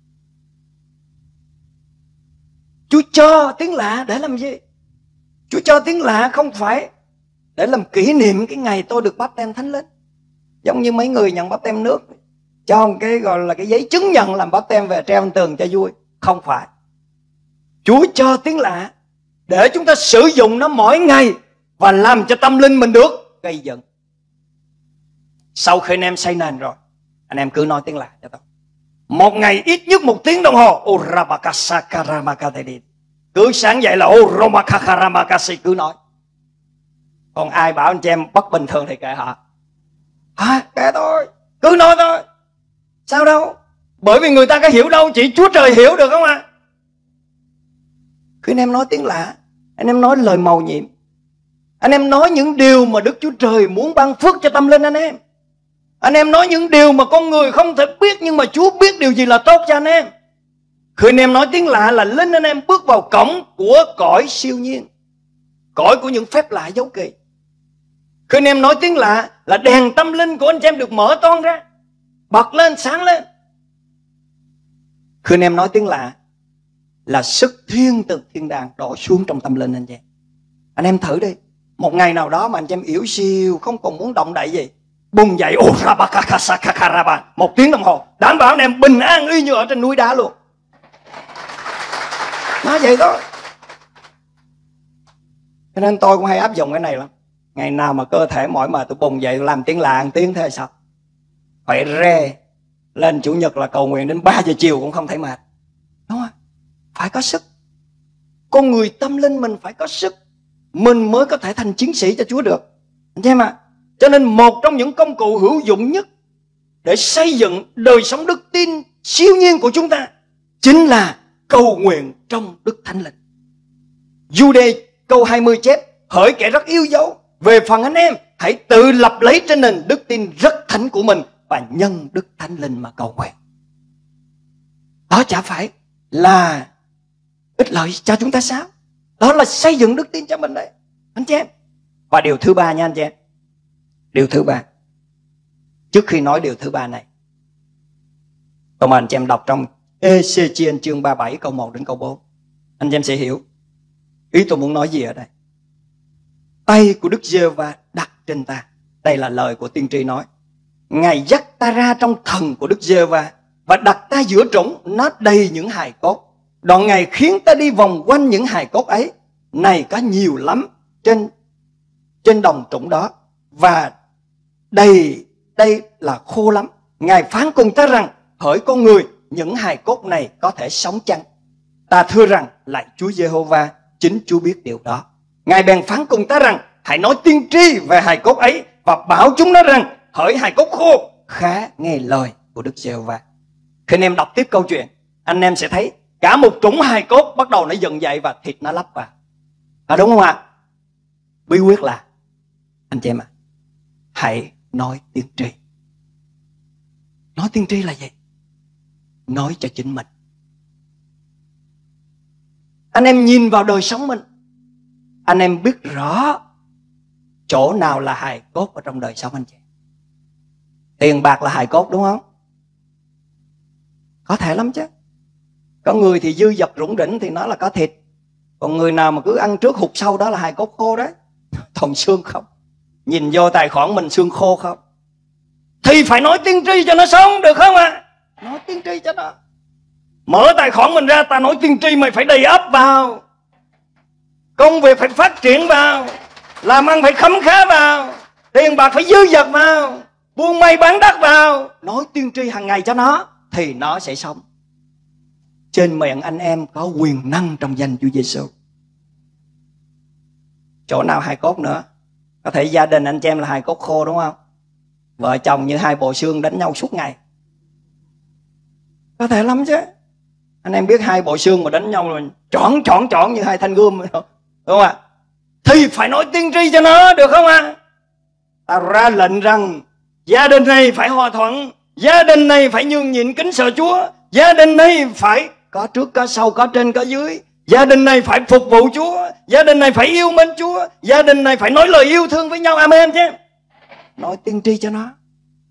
B: Chúa cho tiếng lạ để làm gì? Chúa cho tiếng lạ không phải để làm kỷ niệm cái ngày tôi được báp têm Thánh Linh. Giống như mấy người nhận báp têm nước, cho một cái gọi là cái giấy chứng nhận làm báp têm về treo trên tường cho vui. Không phải. Chúa cho tiếng lạ để chúng ta sử dụng nó mỗi ngày và làm cho tâm linh mình được gây dựng. Sau khi anh em xây nền rồi, anh em cứ nói tiếng lạ cho tôi. Một ngày ít nhất một tiếng đồng hồ. Cứ sáng dậy là cứ nói. Còn ai bảo anh chị em bất bình thường thì kệ họ. À, kệ tôi, cứ nói thôi. Sao đâu? Bởi vì người ta có hiểu đâu, chỉ Chúa Trời hiểu được không ạ? À? Khi anh em nói tiếng lạ, anh em nói lời mầu nhiệm, anh em nói những điều mà Đức Chúa Trời muốn ban phước cho tâm linh anh em. Anh em nói những điều mà con người không thể biết, nhưng mà Chúa biết điều gì là tốt cho anh em. Khi anh em nói tiếng lạ là linh anh em bước vào cổng của cõi siêu nhiên, cõi của những phép lạ dấu kỳ. Khi anh em nói tiếng lạ là đèn tâm linh của anh chị em được mở toang ra, bật lên, sáng lên. Khi anh em nói tiếng lạ là sức thiên từ thiên đàng đổ xuống trong tâm linh anh chị em. Anh em thử đi, một ngày nào đó mà anh chị em yếu siêu, không còn muốn động đậy gì, bùng dậy, một tiếng đồng hồ, đảm bảo anh em bình an y như ở trên núi đá luôn. Nói vậy thôi. Cho nên tôi cũng hay áp dụng cái này lắm. Ngày nào mà cơ thể mỏi mệt tôi bùng dậy làm tiếng lạ một tiếng thế sao? Phải rê lên chủ nhật là cầu nguyện đến ba giờ chiều cũng không thấy mệt. Đúng không? Phải có sức. Con người tâm linh mình phải có sức, mình mới có thể thành chiến sĩ cho Chúa được. Anh chị em ạ. Cho nên một trong những công cụ hữu dụng nhất để xây dựng đời sống đức tin siêu nhiên của chúng ta chính là cầu nguyện trong Đức Thánh Linh. Giu-đê câu hai mươi chép: hỡi kẻ rất yêu dấu, về phần anh em hãy tự lập lấy trên nền đức tin rất thánh của mình và nhân Đức Thánh Linh mà cầu nguyện. Đó chả phải là ích lợi cho chúng ta sao? Đó là xây dựng đức tin cho mình đấy, anh chị em. Và điều thứ ba nha anh chị em. Điều thứ ba, trước khi nói điều thứ ba này, tôi mời anh chị em đọc trong Ê-xê-chiên chương ba mươi bảy câu một đến câu bốn. Anh chị em sẽ hiểu ý tôi muốn nói gì ở đây. Tay của Đức Giê-hô-va đặt trên ta. Đây là lời của tiên tri nói. Ngài dắt ta ra trong thần của Đức Giê-hô-va và đặt ta giữa trũng nó đầy những hài cốt. Đoạn Ngài khiến ta đi vòng quanh những hài cốt ấy. Này có nhiều lắm trên trên đồng trũng đó, và đây đây là khô lắm. Ngài phán cùng ta rằng: hỡi con người, những hài cốt này có thể sống chăng? Ta thưa rằng: lạy Chúa Giê-hô-va, chính Chúa biết điều đó. Ngài bèn phán cùng ta rằng: hãy nói tiên tri về hài cốt ấy và bảo chúng nó rằng: hỡi hài cốt khô, khá nghe lời của Đức Giê-hô-va. Khi anh em đọc tiếp câu chuyện, anh em sẽ thấy cả một trũng hài cốt bắt đầu nó dựng dậy và thịt nó lấp vào. À, đúng không ạ? Bí quyết là, anh chị em ạ, à, hãy nói tiên tri. Nói tiên tri là gì? Nói cho chính mình. Anh em nhìn vào đời sống mình, anh em biết rõ chỗ nào là hài cốt ở trong đời sống anh chị. Tiền bạc là hài cốt đúng không? Có thể lắm chứ. Có người thì dư dật rủng rỉnh thì nó là có thịt. Còn người nào mà cứ ăn trước hụt sau đó là hài cốt khô đấy. Thòng xương không. Nhìn vô tài khoản mình xương khô không. Thì phải nói tiên tri cho nó sống, được không ạ? À? Nói tiên tri cho nó. Mở tài khoản mình ra, ta nói tiên tri mày phải đầy ắp vào, công việc phải phát triển vào, làm ăn phải khấm khá vào, tiền bạc phải dư dật vào, buôn may bán đắt vào. Nói tiên tri hàng ngày cho nó thì nó sẽ sống. Trên miệng anh em có quyền năng trong danh Chúa Giêsu. Chỗ nào hài cốt nữa? Có thể gia đình anh chị em là hài cốt khô đúng không? Vợ chồng như hai bộ xương đánh nhau suốt ngày. Có thể lắm chứ. Anh em biết hai bộ xương mà đánh nhau rồi chỏn chỏn chỏn như hai thanh gươm, đúng không ạ? Thì phải nói tiên tri cho nó, được không ạ? Ta ra lệnh rằng gia đình này phải hòa thuận, gia đình này phải nhường nhịn kính sợ Chúa, gia đình này phải có trước có sau, có trên có dưới, gia đình này phải phục vụ Chúa, gia đình này phải yêu mến Chúa, gia đình này phải nói lời yêu thương với nhau. Amen chứ. Nói tiên tri cho nó.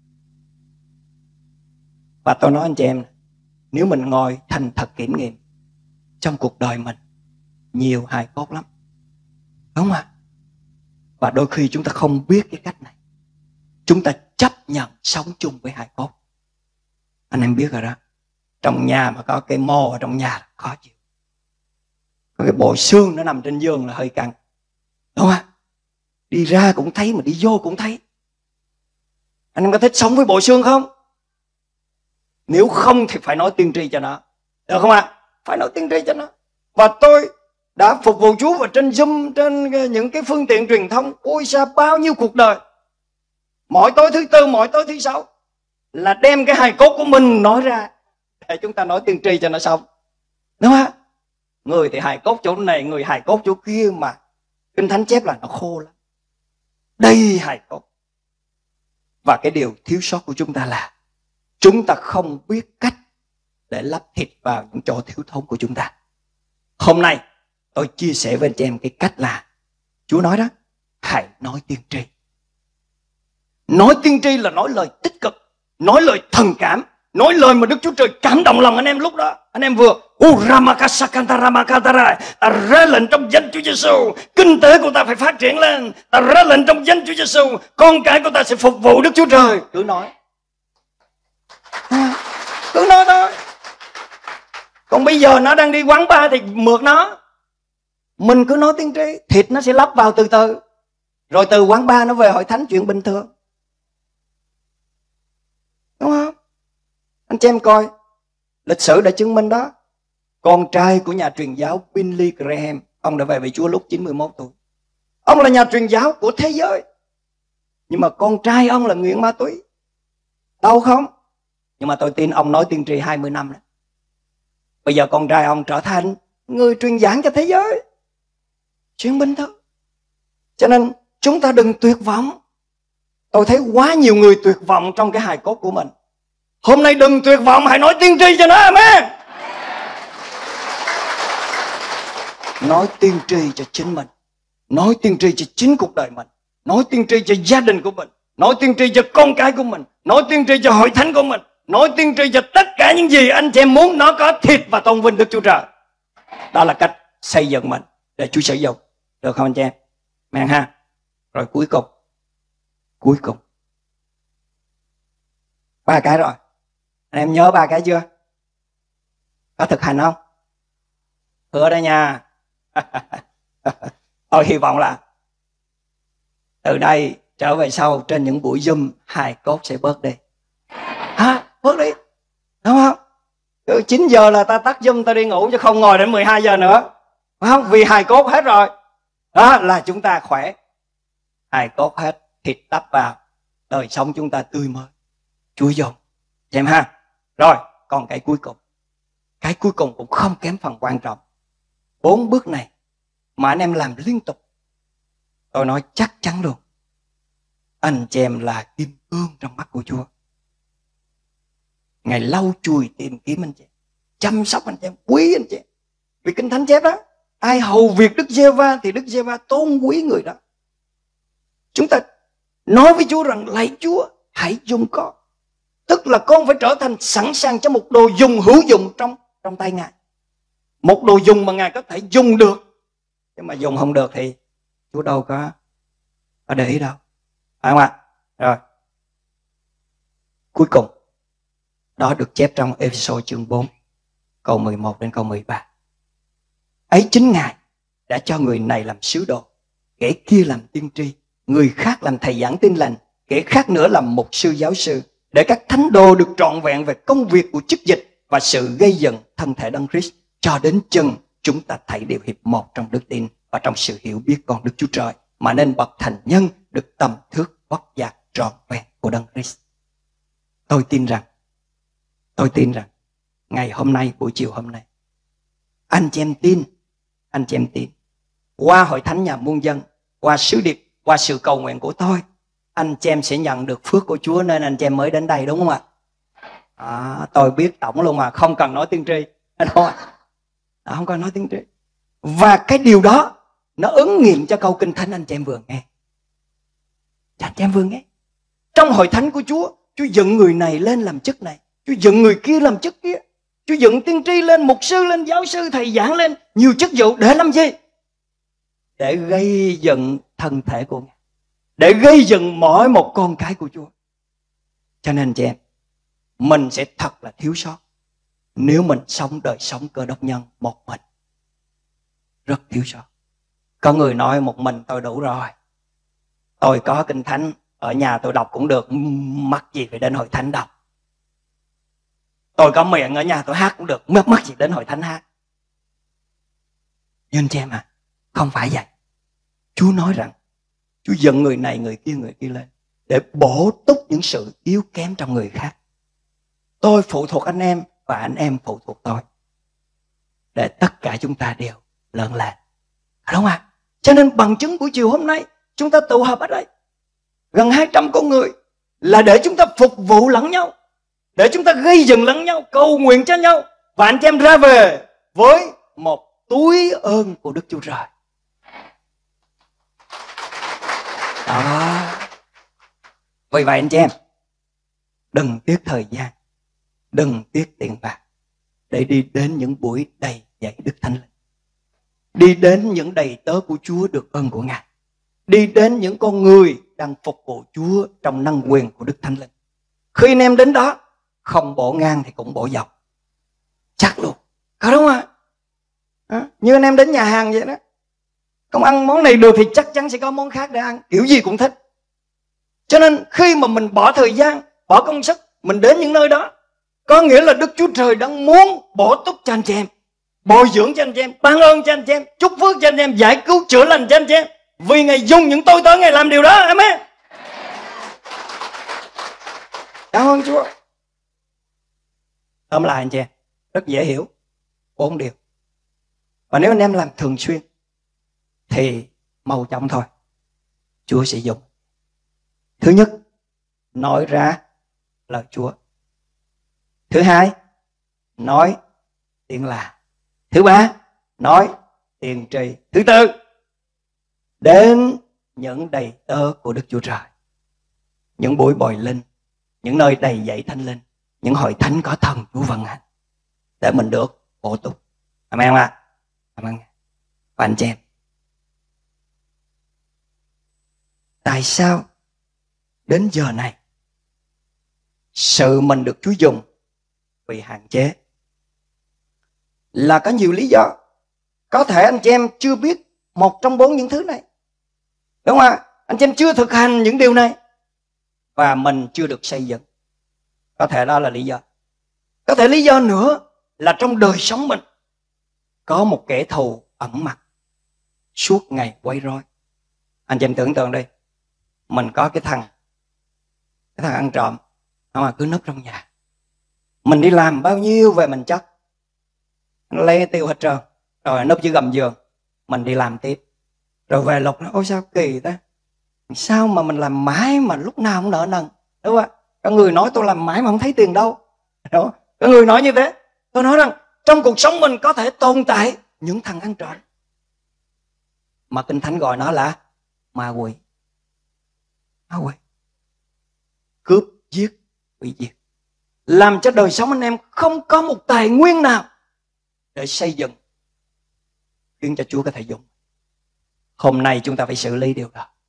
B: Và tôi nói anh chị em, nếu mình ngồi thành thật kiểm nghiệm trong cuộc đời mình, nhiều hài cốt lắm, đúng không ạ? Và đôi khi chúng ta không biết cái cách này, chúng ta chấp nhận sống chung với hài cốt. Anh em biết rồi đó. Trong nhà mà có cái mồ ở trong nhà là khó chịu. Có cái bộ xương nó nằm trên giường là hơi căng, đúng không ạ? Đi ra cũng thấy mà đi vô cũng thấy. Anh em có thích sống với bộ xương không? Nếu không thì phải nói tiên tri cho nó, được không ạ? Phải nói tiên tri cho nó. Và tôi đã phục vụ Chúa vào trên Zoom, trên những cái phương tiện truyền thông, ôi sao bao nhiêu cuộc đời. Mỗi tối thứ tư, mỗi tối thứ sáu là đem cái hài cốt của mình nói ra để chúng ta nói tiên tri cho nó xong, đúng không ạ? Người thì hài cốt chỗ này, người hài cốt chỗ kia, mà Kinh Thánh chép là nó khô lắm, đầy hài cốt. Và cái điều thiếu sót của chúng ta là chúng ta không biết cách để lắp thịt vào những chỗ thiếu thốn của chúng ta. Hôm nay tôi chia sẻ với anh chị em cái cách là Chúa nói đó, hãy nói tiên tri. Nói tiên tri là nói lời tích cực, nói lời thần cảm, nói lời mà Đức Chúa Trời cảm động lòng anh em lúc đó. Anh em vừa ta ra lệnh trong danh Chúa Giêsu, kinh tế của ta phải phát triển lên. Ta ra lệnh trong danh Chúa Giêsu, con cái của ta sẽ phục vụ Đức Chúa Trời. Cứ nói, cứ nói thôi. Còn bây giờ nó đang đi quán bar thì mượt nó. Mình cứ nói tiên tri, thịt nó sẽ lắp vào từ từ. Rồi từ quán bar nó về hội thánh chuyện bình thường. Đúng không? Anh chị em coi, lịch sử đã chứng minh đó. Con trai của nhà truyền giáo Billy Graham, ông đã về với Chúa lúc chín mươi mốt tuổi. Ông là nhà truyền giáo của thế giới, nhưng mà con trai ông là nghiện ma túy. Đau không? Nhưng mà tôi tin ông nói tiên tri hai mươi năm đó. Bây giờ con trai ông trở thành người truyền giảng cho thế giới. Chuyện bình thường. Cho nên chúng ta đừng tuyệt vọng. Tôi thấy quá nhiều người tuyệt vọng trong cái hài cốt của mình. Hôm nay đừng tuyệt vọng, hãy nói tiên tri cho nó. Amen. Nói tiên tri cho chính mình, nói tiên tri cho chính cuộc đời mình, nói tiên tri cho gia đình của mình, nói tiên tri cho con cái của mình, nói tiên tri cho hội thánh của mình, nói tiên tri cho tất cả những gì anh chị em muốn nó có thịt và tôn vinh Đức Chúa Trời. Đó là cách xây dựng mình để Chúa sử dụng. Được không anh chị em? Amen ha. Rồi cuối cùng, cuối cùng ba cái rồi. Anh em nhớ ba cái chưa? Có thực hành không? Hứa đây nha. Tôi hy vọng là từ đây trở về sau trên những buổi Zoom hài cốt sẽ bớt đi. Hả? Bớt đi. Đúng không? Từ chín giờ là ta tắt Zoom ta đi ngủ chứ không ngồi đến mười hai giờ nữa. Đúng không? Vì hài cốt hết rồi. Đó là chúng ta khỏe. Hài cốt hết, thịt đắp vào, đời sống chúng ta tươi mới. Chúa dùng. Xem ha. Rồi, còn cái cuối cùng. Cái cuối cùng cũng không kém phần quan trọng. Bốn bước này mà anh em làm liên tục, tôi nói chắc chắn luôn, anh chị em là kim cương trong mắt của Chúa. Ngài lau chùi tìm kiếm anh chị, chăm sóc anh chị, quý anh chị. Vì Kinh Thánh chép đó, ai hầu việc Đức Giê-va thì Đức Giê-va tôn quý người đó. Chúng ta nói với Chúa rằng lạy Chúa, hãy dùng con. Tức là con phải trở thành sẵn sàng cho một đồ dùng hữu dụng trong trong tay Ngài. Một đồ dùng mà Ngài có thể dùng được. Nhưng mà dùng không được thì Chúa đâu có, có để ý đâu. Phải không ạ? Rồi. Cuối cùng, đó được chép trong Ê-phê-sô chương bốn, câu mười một đến câu mười ba. Ấy chính Ngài đã cho người này làm sứ đồ, kẻ kia làm tiên tri, người khác làm thầy giảng tin lành, kẻ khác nữa làm mục sư giáo sư, để các thánh đồ được trọn vẹn về công việc của chức dịch và sự gây dựng thân thể Đấng Christ, cho đến chừng chúng ta thảy đều hiệp một trong đức tin và trong sự hiểu biết con Đức Chúa Trời, mà nên bậc thành nhân được tầm thước vóc dạc trọn vẹn của Đấng Christ. Tôi tin rằng, tôi tin rằng ngày hôm nay, buổi chiều hôm nay, anh chị em tin, anh chị em tin, qua hội thánh nhà muôn dân, qua sứ điệp, qua sự cầu nguyện của tôi, anh chị em sẽ nhận được phước của Chúa, nên anh chị em mới đến đây, đúng không ạ? À, tôi biết tổng luôn mà, không cần nói tiên tri, đúng không ạ? À, không cần nói tiên tri. Và cái điều đó nó ứng nghiệm cho câu Kinh Thánh anh chị em vừa nghe. Anh chị em vừa nghe. Trong hội thánh của Chúa, Chúa dựng người này lên làm chức này, Chúa dựng người kia làm chức kia, Chúa dựng tiên tri lên, mục sư lên, giáo sư, thầy giảng lên, nhiều chức vụ để làm gì? Để gây dựng thân thể của Ngài, để gây dựng mỗi một con cái của Chúa. Cho nên chị em, mình sẽ thật là thiếu sót nếu mình sống đời sống cơ đốc nhân một mình. Rất thiếu sót. Có người nói một mình tôi đủ rồi, tôi có Kinh Thánh ở nhà tôi đọc cũng được, mắc gì phải đến hội thánh đọc. Tôi có miệng ở nhà tôi hát cũng được, mắc mắc gì đến hội thánh hát. Nhưng chị em à, không phải vậy. Chúa nói rằng Chúa dựng người này, người kia, người kia lên để bổ túc những sự yếu kém trong người khác. Tôi phụ thuộc anh em và anh em phụ thuộc tôi, để tất cả chúng ta đều lớn lên. Đúng không ạ? Cho nên bằng chứng buổi chiều hôm nay chúng ta tụ họp ở đây gần hai trăm con người là để chúng ta phục vụ lẫn nhau, để chúng ta gây dựng lẫn nhau, cầu nguyện cho nhau, và anh chị em ra về với một túi ơn của Đức Chúa Trời. Đó. Vì vậy anh chị em, đừng tiếc thời gian, đừng tiếc tiền bạc để đi đến những buổi đầy dạy Đức Thánh Linh, đi đến những đầy tớ của Chúa được ơn của Ngài, đi đến những con người đang phục vụ Chúa trong năng quyền của Đức Thánh Linh. Khi anh em đến đó, không bổ ngang thì cũng bổ dọc, chắc luôn, có đúng không ạ? À, như anh em đến nhà hàng vậy đó, không ăn món này được thì chắc chắn sẽ có món khác để ăn, kiểu gì cũng thích. Cho nên khi mà mình bỏ thời gian, bỏ công sức, mình đến những nơi đó, có nghĩa là Đức Chúa Trời đang muốn bổ túc cho anh chị em, bồi dưỡng cho anh chị em, ban ơn cho anh chị em, chúc phước cho anh chị em, giải cứu chữa lành cho anh chị em, vì Ngài dùng những tôi tớ Ngài làm điều đó. Amen. Cảm ơn Chúa. Tóm lại anh chị em, rất dễ hiểu bốn điều. Và nếu anh em làm thường xuyên thì mau chóng thôi Chúa sẽ dùng. Thứ nhất, nói ra lời Chúa. Thứ hai, nói tiếng lạ. Thứ ba, nói tiên tri. Thứ tư, đến những đầy tớ của Đức Chúa Trời, những buổi bồi linh, những nơi đầy dạy Thánh Linh, những hội thánh có thần Chúa vận hành, để mình được bổ túc. Amen ạ. À? Amen. Và anh chị em, tại sao đến giờ này sự mình được Chúa dùng bị hạn chế? Là có nhiều lý do. Có thể anh chị em chưa biết một trong bốn những thứ này, đúng không ạ? Anh chị em chưa thực hành những điều này, và mình chưa được xây dựng. Có thể đó là lý do. Có thể lý do nữa là trong đời sống mình có một kẻ thù ẩn mặt suốt ngày quấy rối. Anh chị em tưởng tượng đi, mình có cái thằng Cái thằng ăn trộm, mà cứ núp trong nhà. Mình đi làm bao nhiêu về mình chất, nó lấy tiêu hết trơn, rồi núp dưới gầm giường. Mình đi làm tiếp, rồi về lục nó, ôi sao kỳ ta, sao mà mình làm mãi mà lúc nào cũng nợ nần, đúng không ạ? Có người nói tôi làm mãi mà không thấy tiền đâu, đúng không? Có người nói như thế. Tôi nói rằng trong cuộc sống mình có thể tồn tại những thằng ăn trộm, mà Kinh Thánh gọi nó là ma quỷ. Ma quỷ cướp, giết, hủy diệt, làm cho đời sống anh em không có một tài nguyên nào để xây dựng, khiến cho Chúa có thể dùng. Hôm nay chúng ta phải xử lý điều đó.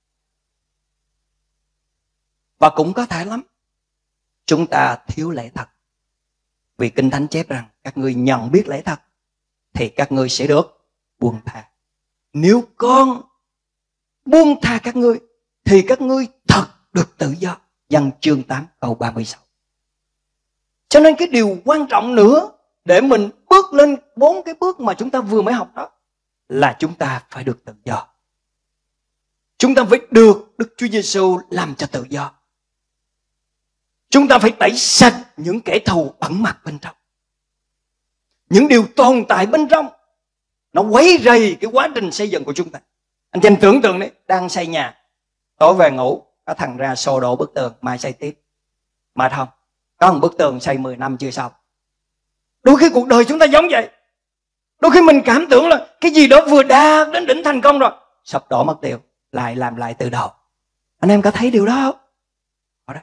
B: Và cũng có thể lắm chúng ta thiếu lẽ thật, vì Kinh Thánh chép rằng các ngươi nhận biết lẽ thật thì các ngươi sẽ được buông tha. Nếu con buông tha các ngươi thì các ngươi thật được tự do. Giăng chương tám câu ba mươi sáu. Cho nên cái điều quan trọng nữa để mình bước lên bốn cái bước mà chúng ta vừa mới học đó là chúng ta phải được tự do. Chúng ta phải được Đức Chúa Giêsu làm cho tự do. Chúng ta phải tẩy sạch những kẻ thù ẩn mặt bên trong, những điều tồn tại bên trong, nó quấy rầy cái quá trình xây dựng của chúng ta. Anh chị em tưởng tượng đấy, đang xây nhà, tối về ngủ, có thằng ra xô đổ bức tường, mai xây tiếp. Mà không, có một bức tường xây mười năm chưa xong. Đôi khi cuộc đời chúng ta giống vậy. Đôi khi mình cảm tưởng là cái gì đó vừa đạt đến đỉnh thành công rồi, sập đổ mất tiêu, lại làm lại từ đầu. Anh em có thấy điều đó không? Ở đây.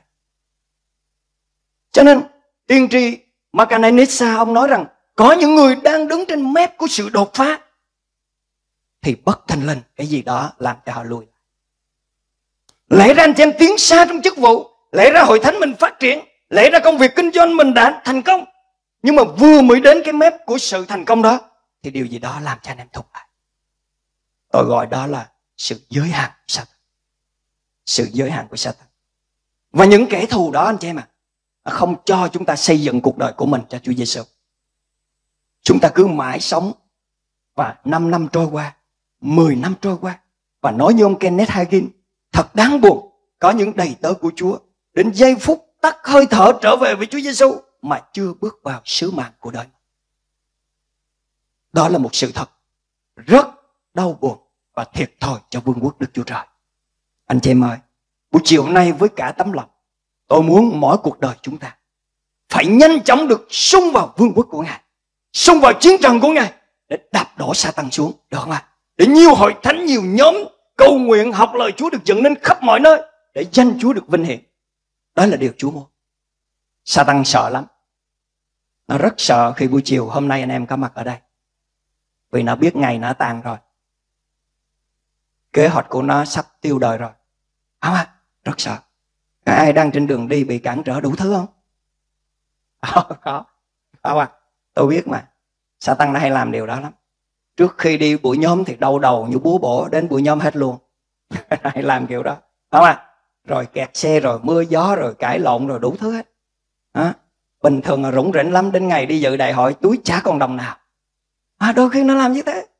B: Cho nên tiên tri Macananissa ông nói rằng có những người đang đứng trên mép của sự đột phá, thì bất thình lình cái gì đó làm cho họ lùi. Lẽ ra anh chị em tiến xa trong chức vụ, lẽ ra hội thánh mình phát triển, lẽ ra công việc kinh doanh mình đã thành công, nhưng mà vừa mới đến cái mép của sự thành công đó thì điều gì đó làm cho anh em thụt lại. Tôi gọi đó là sự giới hạn của Satan. Sự giới hạn của Satan. Và những kẻ thù đó anh chị em à, không cho chúng ta xây dựng cuộc đời của mình cho Chúa Giêsu. Chúng ta cứ mãi sống, và năm năm trôi qua, mười năm trôi qua, và nói như ông Kenneth Hagin, thật đáng buồn, có những đầy tớ của Chúa đến giây phút tắt hơi thở trở về với Chúa Giêsu mà chưa bước vào sứ mạng của đời. Đó là một sự thật rất đau buồn và thiệt thòi cho vương quốc Đức Chúa Trời. Anh chị em ơi, buổi chiều nay với cả tấm lòng, tôi muốn mỗi cuộc đời chúng ta phải nhanh chóng được xung vào vương quốc của Ngài, xung vào chiến trận của Ngài để đạp đổ Sa-tăng xuống, được không ạ? Để nhiều hội thánh, nhiều nhóm cầu nguyện học lời Chúa được dựng nên khắp mọi nơi để danh Chúa được vinh hiển. Đó là điều Chúa muốn. Sa-tăng sợ lắm. Nó rất sợ khi buổi chiều hôm nay anh em có mặt ở đây, vì nó biết ngày nó tàn rồi, kế hoạch của nó sắp tiêu đời rồi. Không à, rất sợ. Ai đang trên đường đi bị cản trở đủ thứ không? Không có. Không à, tôi biết mà. Sa-tăng nó hay làm điều đó lắm. Trước khi đi buổi nhóm thì đau đầu như búa bổ, đến buổi nhóm hết luôn. Hay làm kiểu đó. Không à, rồi kẹt xe, rồi mưa gió, rồi cãi lộn, rồi đủ thứ hết. À, bình thường là rủng rỉnh lắm, đến ngày đi dự đại hội túi chả còn đồng nào. À, đôi khi nó làm như thế.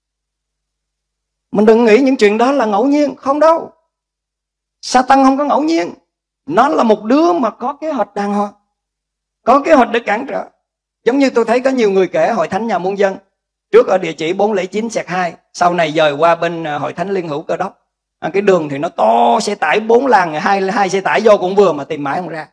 B: Mình đừng nghĩ những chuyện đó là ngẫu nhiên. Không đâu. Sa-tăng không có ngẫu nhiên. Nó là một đứa mà có kế hoạch đàng hoàng, có kế hoạch để cản trở. Giống như tôi thấy có nhiều người kể hội thánh Nhà Muôn Dân, trước ở địa chỉ bốn không chín xẹt hai, sau này dời qua bên hội thánh Liên Hữu Cơ Đốc. À, cái đường thì nó to, xe tải bốn làn, hai, hai xe tải vô cũng vừa mà tìm mãi không ra.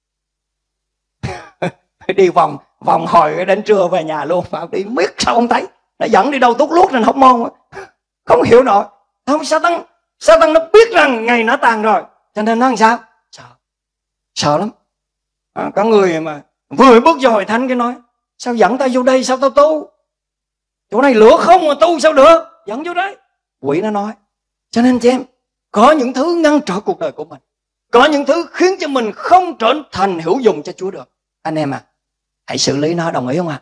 B: Đi vòng vòng hồi đến trưa về nhà luôn, vào đi miết sao không thấy. Nó dẫn đi đâu tốt luốt trên Hóc Môn. Không hiểu nổi. Không, Sa-tăng Sa-tăng nó biết rằng ngày nó tàn rồi, cho nên nó làm sao? Sợ. Sợ lắm. À, có người mà vừa bước vô hội thánh cái nói: sao dẫn tao vô đây, sao tao tu? Chỗ này lửa không mà tu sao được? Dẫn vô đấy. Quỷ nó nói. Cho nên chị em, có những thứ ngăn trở cuộc đời của mình, có những thứ khiến cho mình không trở thành hữu dụng cho Chúa được. Anh em à, hãy xử lý nó, đồng ý không ạ? À?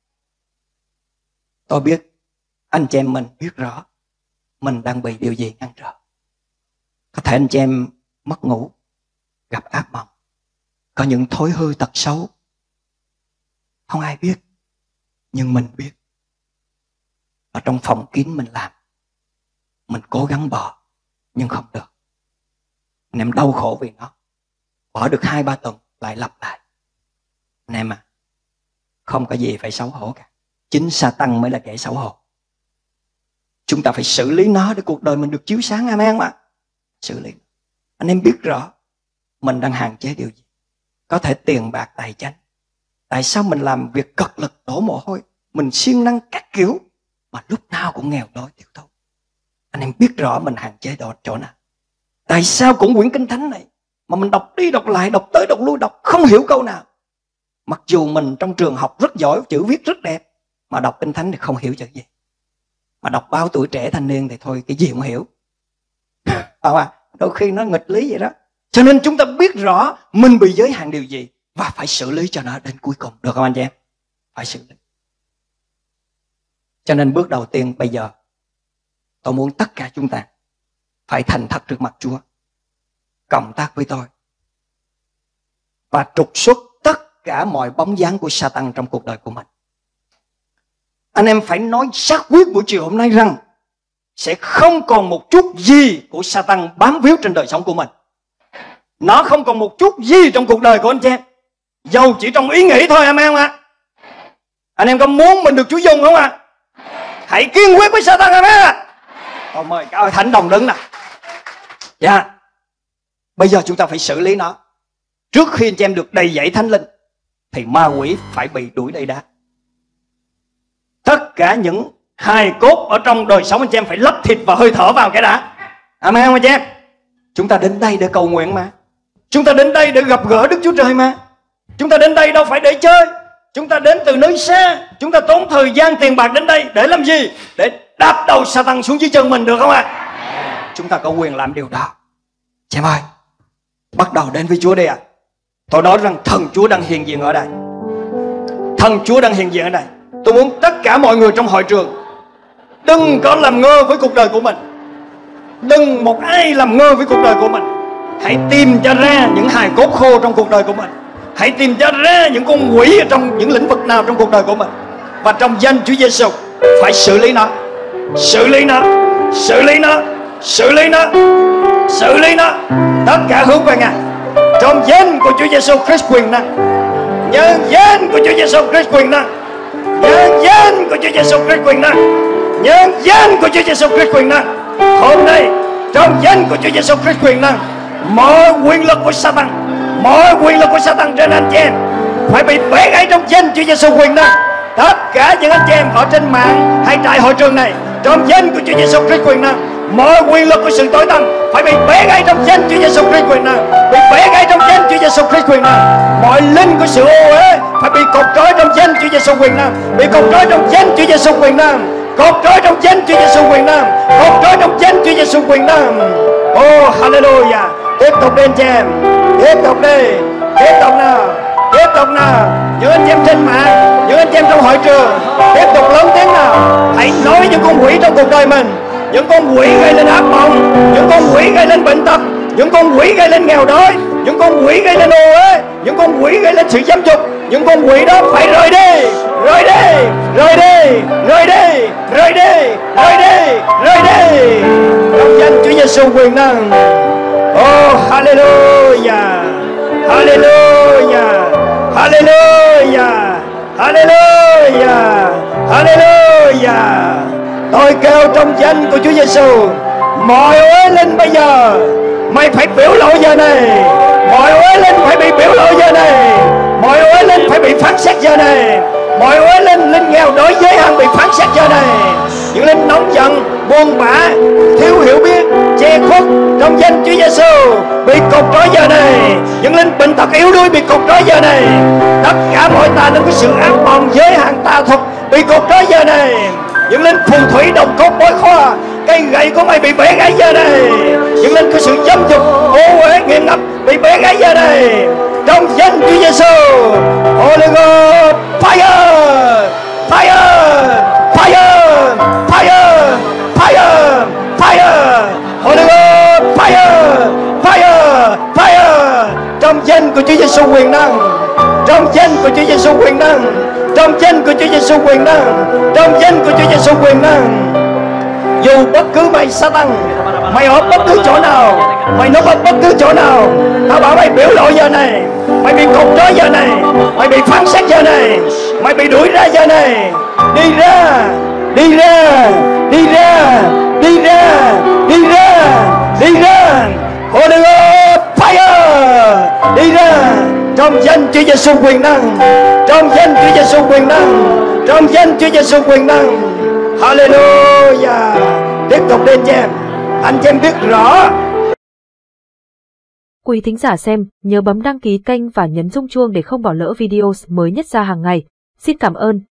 B: Tôi biết anh chị em mình biết rõ mình đang bị điều gì ngăn trở. Có thể anh chị em mất ngủ, gặp ác mộng, có những thói hư tật xấu. Không ai biết, nhưng mình biết. Ở trong phòng kín mình làm, mình cố gắng bỏ, nhưng không được. Anh em đau khổ vì nó. Bỏ được hai ba tuần lại lặp lại. Anh em à, không có gì phải xấu hổ cả. Chính Sa-tăng mới là kẻ xấu hổ. Chúng ta phải xử lý nó để cuộc đời mình được chiếu sáng. Amen mà. Xử lý. Anh em biết rõ mình đang hạn chế điều gì. Có thể tiền bạc, tài chánh. Tại sao mình làm việc cật lực đổ mồ hôi, mình siêng năng các kiểu, mà lúc nào cũng nghèo đói thiếu thốn? Anh em biết rõ mình hạn chế đó chỗ nào. Tại sao cũng quyển Kinh Thánh này mà mình đọc đi đọc lại, đọc tới đọc lui, đọc không hiểu câu nào? Mặc dù mình trong trường học rất giỏi, chữ viết rất đẹp, mà đọc Kinh Thánh thì không hiểu chữ gì. Mà đọc báo Tuổi Trẻ Thanh Niên thì thôi cái gì cũng hiểu. Không à, đôi khi nó nghịch lý vậy đó. Cho nên chúng ta biết rõ mình bị giới hạn điều gì và phải xử lý cho nó đến cuối cùng. Được không anh chị em? Phải xử lý. Cho nên bước đầu tiên bây giờ, tôi muốn tất cả chúng ta phải thành thật trước mặt Chúa, cộng tác với tôi và trục xuất tất cả mọi bóng dáng của Sa-tăng trong cuộc đời của mình. Anh em phải nói xác quyết buổi chiều hôm nay rằng sẽ không còn một chút gì của Sa-tăng bám víu trên đời sống của mình. Nó không còn một chút gì trong cuộc đời của anh chị em, dầu chỉ trong ý nghĩ thôi. Amen ạ. À? Anh em có muốn mình được Chúa dùng không ạ? À? Hãy kiên quyết với Sa-tăng. Amen ạ. À? Tôi mời các ơi thánh đồng đứng nào. Dạ yeah. Bây giờ chúng ta phải xử lý nó. Trước khi anh chị em được đầy dẫy Thánh Linh thì ma quỷ phải bị đuổi đầy đá. Tất cả những hài cốt ở trong đời sống anh chị em phải lấp thịt và hơi thở vào cái đã. Amen không anh chị em? Chúng ta đến đây để cầu nguyện mà. Chúng ta đến đây để gặp gỡ Đức Chúa Trời mà. Chúng ta đến đây đâu phải để chơi. Chúng ta đến từ nơi xa. Chúng ta tốn thời gian tiền bạc đến đây để làm gì? Để đạp đầu Sa-tăng xuống dưới chân mình, được không ạ? À? Chúng ta có quyền làm điều đó. Chị em ơi, bắt đầu đến với Chúa đi ạ. À. Tôi nói rằng thần Chúa đang hiện diện ở đây. Thần Chúa đang hiện diện ở đây. Tôi muốn tất cả mọi người trong hội trường đừng có làm ngơ với cuộc đời của mình. Đừng một ai làm ngơ với cuộc đời của mình. Hãy tìm cho ra những hài cốt khô trong cuộc đời của mình. Hãy tìm cho ra những con quỷ ở trong những lĩnh vực nào trong cuộc đời của mình. Và trong danh Chúa Giêsu phải xử lý nó. Xử lý nó. Xử lý nó. Xử lý nó. Xử lý nó. Tất cả hướng về Ngài. Trong danh của Chúa Giêsu Christ quyền năng. Nhân danh của Chúa Giêsu Christ quyền năng. Nhân danh của Chúa Giêsu Christ quyền năng. Nhân danh của Chúa Giêsu Christ quyền năng. Hôm nay trong danh của Chúa Giêsu Christ quyền năng, mọi quyền lực của Sa-tăng, mọi quyền lực của Sa-tăng trên anh chị em phải bị bẻ gãy trong danh Chúa Giêsu quyền năng. Tất cả những anh chị em ở trên mạng hay tại hội trường này, trong danh của Chúa Giêsu Christ quyền năng, mọi quyền lực của sự tối tăm phải bị bẻ gãy trong danh Chúa Giêsu Christ quyền năng, bị bẻ gãy trong danh Chúa Giêsu Christ quyền năng. Mọi linh của sự ô uế phải bị cột trói trong danh Chúa Giêsu quyền năng, bị cột trói trong danh Chúa Giêsu quyền năng, cột trói trong danh Chúa Giêsu quyền năng, cột trói trong danh Chúa Giêsu quyền năng. Oh hallelujah. Tiếp tục đi anh chị em, tiếp tục đi, tiếp tục nào, tiếp tục nào. Những anh chị em trên mạng, những anh chị em trong hội trường, tiếp tục lớn tiếng nào. Hãy nói những con quỷ trong cuộc đời mình, những con quỷ gây lên ác mộng, những con quỷ gây lên bệnh tật, những con quỷ gây lên nghèo đói, những con quỷ gây lên ô uế, những con quỷ gây lên sự dâm dục. Những con quỷ đó phải rời đi, rời đi, rời đi, rời đi, rời đi, rời đi, rời đi. Trong danh Chúa Giêsu quyền năng. Oh hallelujah, hallelujah, hallelujah, hallelujah, hallelujah. Tôi kêu trong danh của Chúa Giêsu, mọi uế linh bây giờ mày phải biểu lộ giờ này, mọi uế linh phải bị biểu lộ giờ này, mọi uế linh phải bị phán xét giờ này, mọi uế linh linh nghèo đói giới hạn bị phán xét giờ này. Những linh nóng giận, buồn bã, thiếu hiểu biết, che khuất trong danh Chúa Giêsu bị cột trói giờ này. Những linh bệnh tật yếu đuối bị cột trói giờ này. Tất cả mọi tà linh có sự ác mộng giới hạn tà thuật bị cột trói giờ này. Những linh phù thủy đồng cốt bói khoa, cây gậy của mày bị bẻ gãy giờ này. Những linh có sự dâm dục ô uế nghiện ngập bị bẻ gãy giờ này. Trong danh Chúa Giêsu, Holy Ghost, fire, fire, fire, fire, fire, fire, Holy Ghost, fire, fire, fire. Trong danh của Chúa Giêsu quyền năng, trong danh của Chúa Giêsu quyền năng, trong danh của Chúa Giêsu quyền năng, trong danh của Chúa Giêsu quyền năng. Dù bất cứ mày Satan, mày ở bất cứ chỗ nào, mày núp ở bất cứ chỗ nào, tao bảo mày biểu lộ giờ này. Mày bị cột trói giờ này, mày bị phán xét giờ này, mày bị đuổi ra giờ này. Đi ra, đi ra, đi ra, đi ra, đi ra, đi ra. Holy Ghost fire, đi ra. Trong danh Chúa Giêsu quyền năng, trong danh Chúa Giêsu quyền năng, trong danh Chúa Giêsu quyền năng. Hallelujah. Tiếp tục lên chị em, anh chị em biết rõ.
A: Quý thính giả xem, nhớ bấm đăng ký kênh và nhấn rung chuông để không bỏ lỡ video mới nhất ra hàng ngày. Xin cảm ơn.